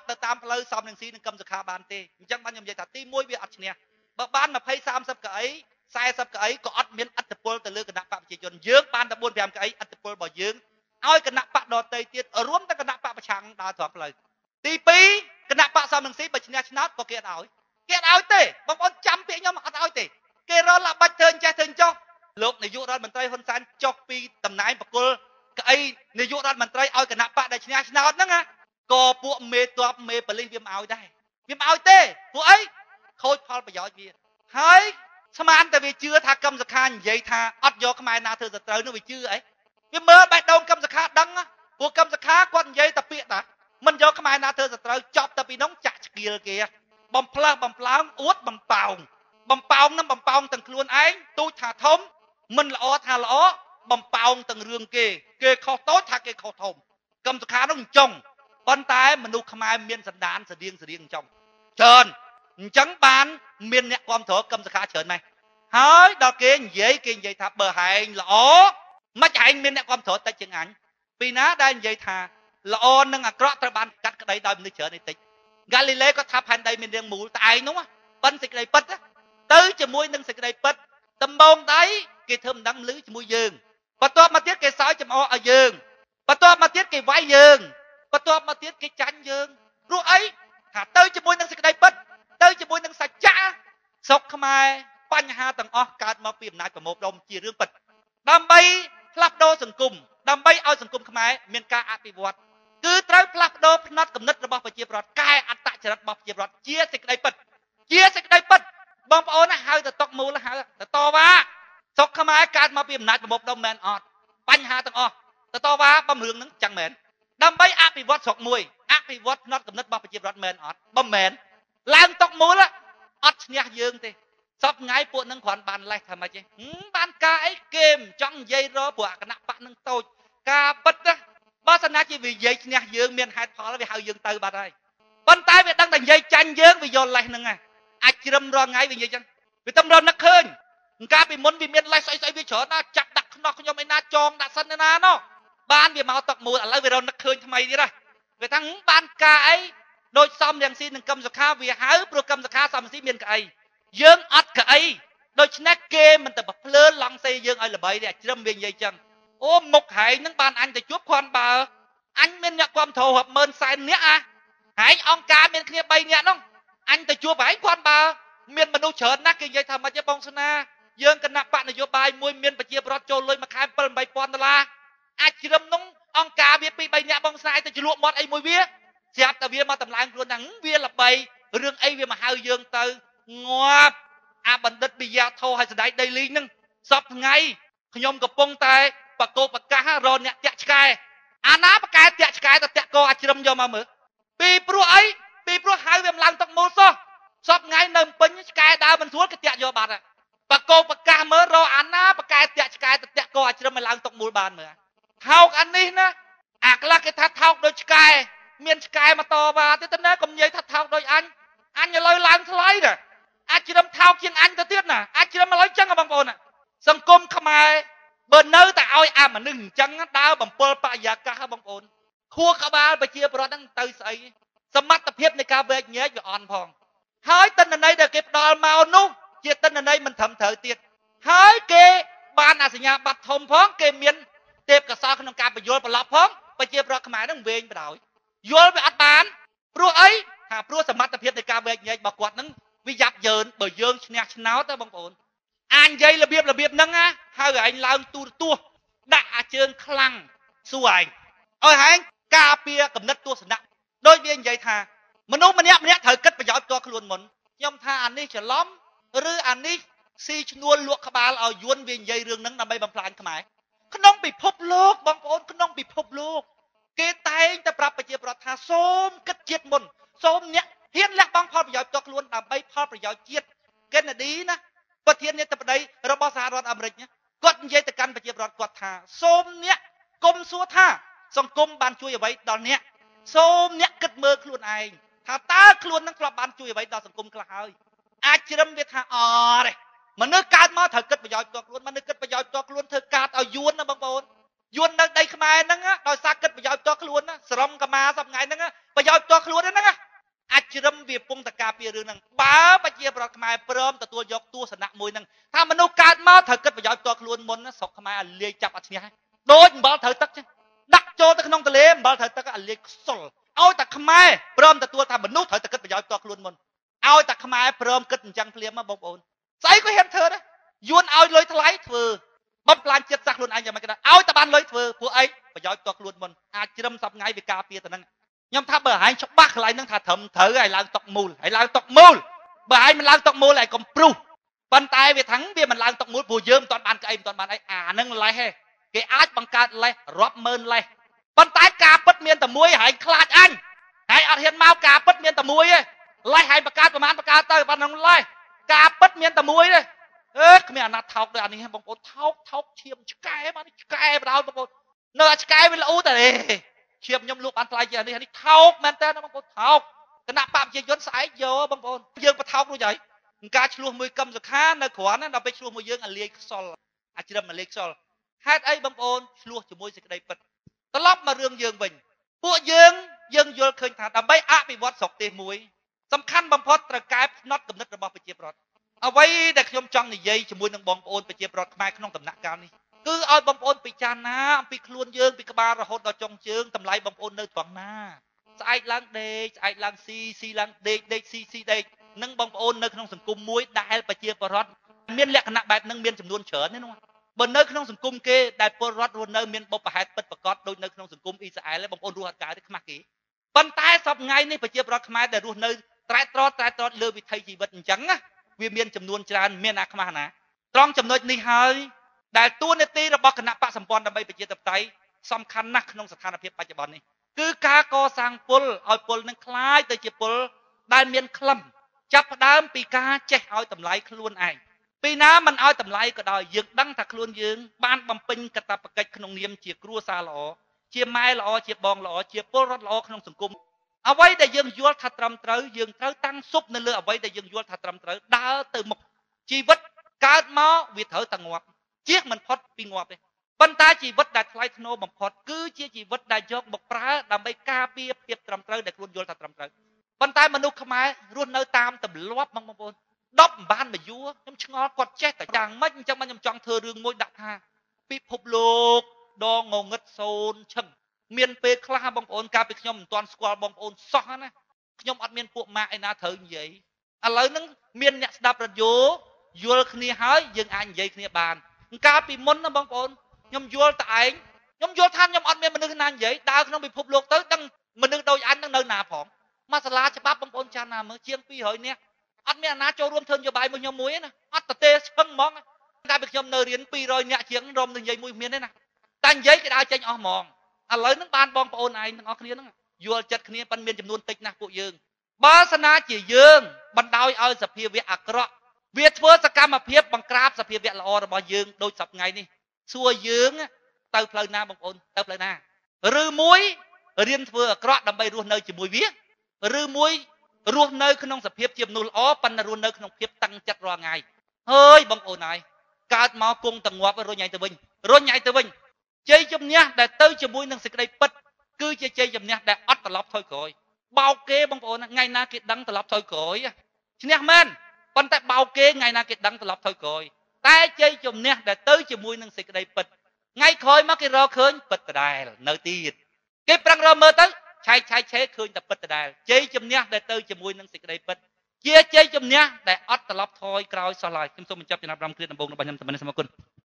ផ្លូវសំនឹងស៊ីនឹងកម្មសខាបានទេអញ្ចឹងបានខ្ញុំនិយាយថាទីមួយវាអត់ឈ្នះបើបានยี่สิบ 30កៅអី40កៅអីក៏អត់មានអត្តពលទៅលើគណៈបកប្រជាជនយើងបានតែfour fiveកៅអីអត្តពលរបស់យើងឲ្យគណៈបកដតៃទៀតរួមទាំងគណៈបកប្រឆាំងដើរត្រង់ផ្លូវទីtwoគណៈបកសំនឹងស៊ីបើឈ្នះឆ្នោតក៏គេអត់ឲ្យគេអត់ឲ្យទេបងប្អូនចាំពាក្យខ្ញុំអត់ឲ្យទេគេរលបាច់ធ្វើចេះធ្វើចុះលោកនាយករដ្ឋមន្ត្រីហ៊ុនសែនចុះពីតំណែងបកគលកៅអីនាយករដ្ឋមន្ត្រីឲ្យគណៈបកដែលឈ្នះឆ្នោតហ្នឹងណាក៏ពួកមេតបមេប៉ូលីសវាមិនឲ្យដែរវាមិនឲ្យទេពួកអីខូចផលប្រយោជន៍វាហើយស្មានតែវាជឿថាកម្មសខានិយាយថាអត់យកខ្មែរណាធ្វើសត្រូវនោះវាជឿអីវាមើលបេះដូងកម្មសខាដឹងពួកកម្មសខាគាត់និយាយតែពាក្យតាមិនយកខ្មែរណាធ្វើសត្រូវចប់តែពីនោះចាក់ឆ្កៀលគេបំផ្លើសបំផ្លើងអួតបំប៉ោងបំប៉ោងនឹងបំប៉ោងទាំងខ្លួនឯងទូចថាធំមិនល្អថាល្អបំប៉ោងទាំងរឿងគេគេខុសតូចថាគេខុសធំកម្មសខានោះអញ្ចឹងប៉ុន្តែមនុស្សខ្មែរមានសន្តានស្តៀងស្តៀងអញ្ចឹងច្រើនអញ្ចឹងបានមានអ្នកគ្រប់គ្រងកម្មសខាច្រើនម៉េចហើយដល់គេនិយាយគេនិយាយថាបើហែងល្អមិនហែងមានអ្នកគ្រប់គ្រងតិចជាងអញពីណាដែលនិយាយថាល្អនិងអាក្រក់ត្រូវបានកាត់ក្តីដោយមនុស្សច្រើនតិចហ្គាលីឡេក៏ថាផែនដីមានរាងមូលតែឯងនោះប៉ុនសេចក្តីពិតទៅជាមួយនឹងសេចក្តីពិតដំបងដៃគេធ្វើមិនដឹងលឺជាមួយយើងបន្ទាប់មកទៀតគេសើចចំអកឲ្យយើងបន្ទាប់មកទៀតគេវាយយើងបន្ទាប់មកទៀតគេចាញ់យើងព្រោះអីថាទៅជាមួយនឹងសេចក្តីពិតទៅជាមួយនឹងសច្ចៈស្រុកខ្មែរបញ្ហាទាំងអស់កើតមកពីអំណាចប្រមូលផ្ដុំជារឿងពិតដើម្បីផ្លាស់ប្ដូរសង្គមដើម្បីឲ្យសង្គមខ្មែរមានការអភិវឌ្ឍគឺត្រូវផ្លាស់ប្ដូរផ្នត់គំនិតរបស់ប្រជាពលរដ្ឋកែអត្តចរិតរបស់ប្រជាពលរដ្ឋជាសេចក្តីពិតជាសេចក្តីពិតបងប្អូនហៅទៅតកមូលហៅទៅតវ៉ាស្រុកខ្មែរកើតមកពីអំណាចប្រមូលផ្ដុំមែនអត់បញ្ហាទាំងអស់ទៅតវ៉ាបំរឿងហ្នឹងចឹងមែនដើម្បីអភិវឌ្ឍស្រុកមួយអភិវឌ្ឍផ្នត់គំនិតរបស់ប្រជាពលរដ្ឋមែនអត់បើមែនឡើងតកមូលអត់ឈ្នះយើងទេសពថ្ងៃពួកនឹងគ្រាន់បានលេះថាម៉េចទេបានការអីគេមិនចង់និយាយរព្រោះគណៈបកនឹងតូចការពិតណាបើសិនណាជាវានិយាយឈ្នះយើងមានហេតុផលវាហៅយើងទៅបាត់ហើយប៉ុន្តែវាដឹងតែនិយាយចាញ់យើងវាយកលេះហ្នឹងអាចជ្រឹមរាល់ថ្ងៃវានិយាយចឹងវាតែរនឹកឃើញកាលពីមុនវាមានលេះស្អីស្អីវាច្រើនណាចាប់ដាក់ខ្នោះខ្ញុំឯណាចងដាក់សិនឯណាណោះបានវាមកតកមូលឥឡូវវារនឹកឃើញថ្មីទៀតហ៎វាថាបានការអីដូចសំរងស៊ីនឹងកម្មសខាវាហៅព្រោះកម្មសខាសំរងស៊ីមានកៅអីយើងអត់កៅអីដូច្នេះគេមិនទៅភ្លើឡង់សេយើងឲ្យល្បីទេជ្រឹមវានិយាយចឹងអូមុខហែងហ្នឹងបានអញទៅជួបគ្រាន់បើអញមានអ្នកគ្រប់គ្រងរាប់ម៉ឺនសែននាក់អាហែងអង្គការមានគ្នាបីនាក់នោះអញទៅជួបហែងគ្រាន់បើមានមនុស្សច្រើនណាស់គេនិយាយថាម៉េចទេបងស្នាយើងគណៈបកនយោបាយមួយមានប្រជាពលរដ្ឋចូលលុយមួយខែseven eightពាន់ដុល្លារអាចជ្រឹមនោះអង្គការវាពីរបីនាក់បងស្នាទៅជ្រលក់មាត់អីមួយវាស្រាប់តែវាមកតម្លើងខ្លួនថាវាល្បីរឿងអីវាមកហៅយើងទៅងាប់អាបណ្ឌិតវិយាធោឲ្យស្ដាយដីលីងហ្នឹងសពថ្ងៃខ្ញុំកំពុងតែបកគោប្រកាសរកអ្នកតាក់ឆ្កែអាណាប្រកែតាក់ឆ្កែទៅតាក់កោអាចជ្រឹមយកមកមើលពីព្រោះអីពីព្រោះហៅវាមិនឡើងទឹកមូលសោះសពថ្ងៃនៅពេញឆ្កែដើរមិនស្រួលគេតាក់យកបាត់បកគោប្រកាសមើលរកអាណាប្រកែតាក់ឆ្កែទៅតាក់កោអាចជ្រឹមឲ្យឡើងទឹកមូលបានមើលថោកអានេះណាអាខ្លះគេថាថោកដូចឆ្កែមានឆ្កែមកតវ៉ាទេទៅណាកុំនិយាយថាថោកដូចអញអញឥឡូវឡើងថ្លៃណាអាចជ្រឹមថោកជាងអញទៅទៀតណាអាចជ្រឹមឥឡូវចឹងបងប្អូនសង្គមខ្មែរបើនៅតែឲ្យអាមនុស្សអញ្ចឹងដើរបំពល់បរិយាកាសបងប្អូនខួរក្បាលប្រជាពលរដ្ឋហ្នឹងទៅស្អីសមត្ថភាពនៃការវែកញែកវាអន់ផងហើយទិន្នន័យដែលគេផ្ដល់មកនោះជាទិន្នន័យមិនត្រឹមត្រូវទៀតហើយគេបានអាសញ្ញាបត្រធំផងគេមានទេពកោសល្យក្នុងការបញ្យល់ប្រឡប់ផងប្រជាពលរដ្ឋខ្មែរហ្នឹងវែងបដ ாய் យល់វាអត់បានព្រោះអីថាព្រោះសមត្ថភាពនៃការវែកញែករបស់គាត់ហ្នឹងវាយ៉ាប់យ៉ឺនបើយើងឈ្នះឆ្នោតទៅបងប្អូនអានិយាយរបៀបរបៀបហ្នឹងណាហើយឯងឡើងទូរទស្សន៍ដាក់អាជើងខ្លាំងសួរឯងឲ្យឯងការពារកំណត់ទស្សនៈដោយវានិយាយថាមនុស្សម្នាក់ម្នាក់ត្រូវគិតប្រយោជន៍ផ្ទាល់ខ្លួនមុនខ្ញុំថាអានេះច្រឡំឬអានេះស៊ីឈ្នួលលក់ក្បាលឲ្យយួនវានិយាយរឿងហ្នឹងដើម្បីបំផ្លាញខ្មែរក្នុងពិភពលោកបងប្អូនក្នុងពិភពលោកគេតែងតែប្រាប់ប្រជាពលរដ្ឋថាសូមគិតជាតិមុនសូមអ្នកហ៊ានលះបង់ផលប្រយោជន៍ផ្ទាល់ខ្លួនដើម្បីផលប្រយោជន៍ជាតិកេណេឌីណាប្រធានាធិបតីរបស់សហរដ្ឋអាមេរិកគាត់និយាយទៅកាន់ប្រជាពលរដ្ឋគាត់ថាសូមអ្នកគុំសួរថាសង្គមបានជួយអ្វីដល់អ្នកសូមអ្នកគិតមើលខ្លួនឯងថាតើខ្លួននឹងធ្លាប់បានជួយអ្វីដល់សង្គមខ្លះហើយអាចជ្រឹមវាថាអរទេមនុស្សកើតមកត្រូវគិតប្រយោជន៍ផ្ទាល់ខ្លួនមនុស្សគិតប្រយោជន៍ផ្ទាល់ខ្លួនធ្វើកាតឲ្យយួនណាបងប្អូនយួននៅដីខ្មែរហ្នឹងដោយសារគិតប្រយោជន៍ផ្ទាល់ខ្លួនណាស្រមកម្មាសប្ងៃហ្នឹងប្រយោជន៍ផ្ទាល់ខ្លួនហ្នឹងណាវាពងតការពីរឿងហ្នឹងបើប្រជាប្រដ្ឋខ្មែរព្រមទទួលយកទស្សនៈមួយហ្នឹងថាមនុស្សកើតមកត្រូវគិតប្រយោជន៍ផ្ទាល់ខ្លួនមុនស្រុកខ្មែរឲ្យលាយចាប់អត់ឈ្នះដូចអំបិលត្រូវទឹកចឹងដាក់ចូលទៅក្នុងទន្លេអំបិលត្រូវទឹកឲ្យលាយខ្សុលឲ្យតែខ្មែរព្រមទទួលថាមនុស្សត្រូវតែគិតប្រយោជន៍ផ្ទាល់ខ្លួនមុនឲ្យតែខ្មែរព្រមគិតអញ្ចឹងភ្លាមបងប្អូនស្អីក៏ហ៊ានធ្វើដែរយួនឲ្យលុយថ្លៃធ្វើបំផ្លាញចិត្តសាសខ្លួនឯងយ៉ាងម៉េចក៏ដោយឲ្យតែបានលុយធ្វើពួកអីប្រយោជន៍ផ្ទាល់ខ្លួនមុនអាចជ្រឹមសពថ្ងៃវាការពារទៅហ្នឹងខ្ញុំថាបើឯងច្បាស់កន្លែងហ្នឹងថាត្រឹមត្រូវហើយឡើងតុកមូលហើយឡើងតុកមូលបើឯងមិនឡើងតុកមូលឯងកុំព្រុសប៉ុន្តែវាថាំងវាមិនឡើងតុកមូលព្រោះយើងមិនទាន់បានក្អីមិនទាន់បានអីអាហ្នឹងលេះទេគេអាចបង្កើតលេះរាប់ម៉ឺនលេះប៉ុន្តែការពិតមានតែមួយហើយខ្លាចអញហើយអត់ហ៊ានមកការពិតមានតែមួយទេលេះហើយបង្កើតប្រមាណបង្កើតទៅប៉ុណ្ណឹងលេះការពិតមានតែមួយទេអឺគ្មានអាណាថោកដូចអានេះបងប្អូនថោកថោកឈាមឆ្កែបានឆ្កែបដ ாய் បងប្អូននៅអាឆ្កែវាល្អតែឈាមខ្ញុំលក់បានថ្លៃជាងនេះនេះថោកមែនតើបងប្អូនថោកគណៈបព្វជិជនស្អែកយកបងប្អូនយើងបថោករួចហើយការឆ្លោះមួយកម្មសុខានៅគ្រាន់ណាដល់ពេលឆ្លោះមួយយើងអាលាយខ្សលអាជ្រឹមអាលាយខ្សលហេតុអីបងប្អូនឆ្លោះជាមួយសេចក្តីពិតត្រឡប់មករឿងយើងវិញពួកយើងយើងយល់ឃើញថាដើម្បីអភិវឌ្ឍស្រុកទេសមួយសំខាន់បំផុតត្រូវកែផ្នត់គំនិតរបស់ប្រជាប្រដ្ឋអ្វីដែលខ្ញុំចង់និយាយជាមួយនឹងបងប្អូនប្រជាប្រដ្ឋខ្មែរក្នុងដំណាក់កាលនេះគឺឲ្យបងប្អូនពិចារណាអំពីខ្លួនយើងពីក្បាលរហូតដល់ចុងជើងតម្លៃបងប្អូននៅត្រង់ណាស្អែកឡើងដេកស្អែកឡើងស៊ីស៊ីឡើងដេកដេកស៊ីស៊ីដេកនឹងបងប្អូននៅក្នុងសង្គមមួយដែលប្រជាពលរដ្ឋមានលក្ខណៈបែបហ្នឹងមានចំនួនច្រើនទេនោះបើនៅក្នុងសង្គមគេដែលពលរដ្ឋរស់នៅមានបុព្វហេតុពិតប្រាកដដូចនៅក្នុងសង្គមអ៊ីស្រាអែលបងប្អូនរស់អត់កើតទេខ្មាស់គេប៉ុន្តែសពថ្ងៃនេះប្រជាពលរដ្ឋខ្មែរដែលរស់នៅត្រែត្រត្រែត្រលើវិថីជីវិតអញ្ចឹងណាវាមានចំនួនច្រើនមានអាខ្មាស់ណាត្រង់ចំណុចនេះហើយដែលតួនាទីរបស់គណៈបកសម្ព័ន្ធដើម្បីប្រជាធិបតេយ្យសំខាន់ណាស់ក្នុងស្ថានភាពបច្ចុប្បន្ននេះគឺការកសាងពលឲ្យពលនឹងคล้ายទៅជាពលដែលមានខ្លឹមចាប់ផ្ដើមពីការចេះឲ្យតម្លៃខ្លួនឯងពីណាមិនឲ្យតម្លៃក៏ដោយយើងដឹងថាខ្លួនយើងបានបំពេញកាតព្វកិច្ចក្នុងនាមជាគ្រួសារល្អជាម៉ែល្អជាបងល្អជាពលរដ្ឋល្អក្នុងសង្គមអ្វីដែលយើងយល់ថាត្រឹមត្រូវយើងត្រូវតាំងសុបនៅលើអ្វីដែលយើងយល់ថាត្រឹមត្រូវដើរទៅមុខជីវិតកើតមកវាត្រូវតែងាប់ជៀសមិនផុតពីងាប់ទេប៉ុន្តែជីវិតដែលថ្លៃថ្នូរបំផុតគឺជាជីវិតដែលយកមកប្រើដើម្បីការពារភាពត្រឹមត្រូវដែលខ្លួនយល់ថាត្រឹមត្រូវប៉ុន្តែមនុស្សខ្មែររស់នៅតាមទម្លាប់បងប្អូនដប់មិនបានមកយួរខ្ញុំឆ្ងល់គាត់ចេះតែយ៉ាងម៉េចអញ្ចឹងខ្ញុំចង់ធ្វើរឿងមួយដាក់ថាពិភពលោកដងងងឹតសូនឈឹងមានពេលខ្លះបងប្អូនកាលពីខ្ញុំមិនទាន់ស្គាល់បងប្អូនសោះណាខ្ញុំអត់មានពួកម៉ាក់ឯណាត្រូវនិយាយឥឡូវហ្នឹងមានអ្នកស្ដាប់រ៉ាឌីយ៉ូយល់គ្នាហើយយើងអាចនិយាយគ្នាបានកាលពីមុនណាបងប្អូនខ្ញុំយល់តែឯងខ្ញុំយល់ថាខ្ញុំអត់មានមនុស្សណានិយាយដើរក្នុងពិភពលោកទៅដឹងមនុស្សដូចអញនឹងនៅណាផងមកសាលាច្បាប់បងប្អូនចាស់ណាមើលជាងពីររយនាក់អត់មានអាណាចូលរួមធ្វើនយោបាយមួយខ្ញុំមួយទេណាអត់តទេឈឹងហ្មងតែពីខ្ញុំនៅរៀនពីររយនាក់ជាងរំនឹងនិយាយមួយមានទេណាតែនិយាយគេដើរចេញអស់ហ្មងឥឡូវហ្នឹងបានបងប្អូនឯងទាំងអស់គ្នាហ្នឹងយល់ចិត្តគ្នាប៉ុន្តែមានចំនួនតិចណាស់ពួកយើងបើសិនជាយើងបណ្ដោយឲ្យសភាវៈអាក្រក់វាធ្វើសកម្មភាពបង្ក្រាបសភាវៈល្អរបស់យើងដូចសប្តាហ៍នេះសួរយើងទៅផ្លូវណាបងប្អូនទៅផ្លូវណាឬមួយរៀនធ្វើអាក្រក់ដើម្បីរស់នៅជាមួយវាឬមួយរស់នៅក្នុងសភាពជាមនុស្សល្អប៉ុន្តែរស់នៅក្នុងភាពតឹងចិត្តរាល់ថ្ងៃហើយបងប្អូនហើយកើតមកគង់តងាប់រុញឯទៅវិញរុញឯទៅវិញជ័យជំនះដែលទៅជាមួយនឹងសេចក្តីពិតគឺជាជ័យជំនះដែលអត់ត្រឡប់ថយក្រោយបោកគេបងប្អូនថ្ងៃណាគេដឹងត្រឡប់ថយក្រោយឈ្នះមែនប៉ុន្តែបោកគេថ្ងៃណាគេដឹងត្រឡប់ថយក្រោយតែជ័យជំនះដែលទៅជាមួយនឹងសេចក្តីពិតថ្ងៃក្រោយមកគេរកឃើញពិតដដែលនៅទៀតគេប្រឹងរមើលទៅឆែកឆែកឆេឃើញតែពិតដដែលជ័យជំនះដែលទៅជាមួយនឹងសេចក្តីពិតជាជ័យជំនះដែលអត់ត្រឡប់ថយក្រោយសោះឡើយខ្ញុំសូមបញ្ចប់ចំណាប់អារម្មណ៍គ្រាដំបូងរបស់ខ្ញុំសម្បត្តិសូមអរគុណ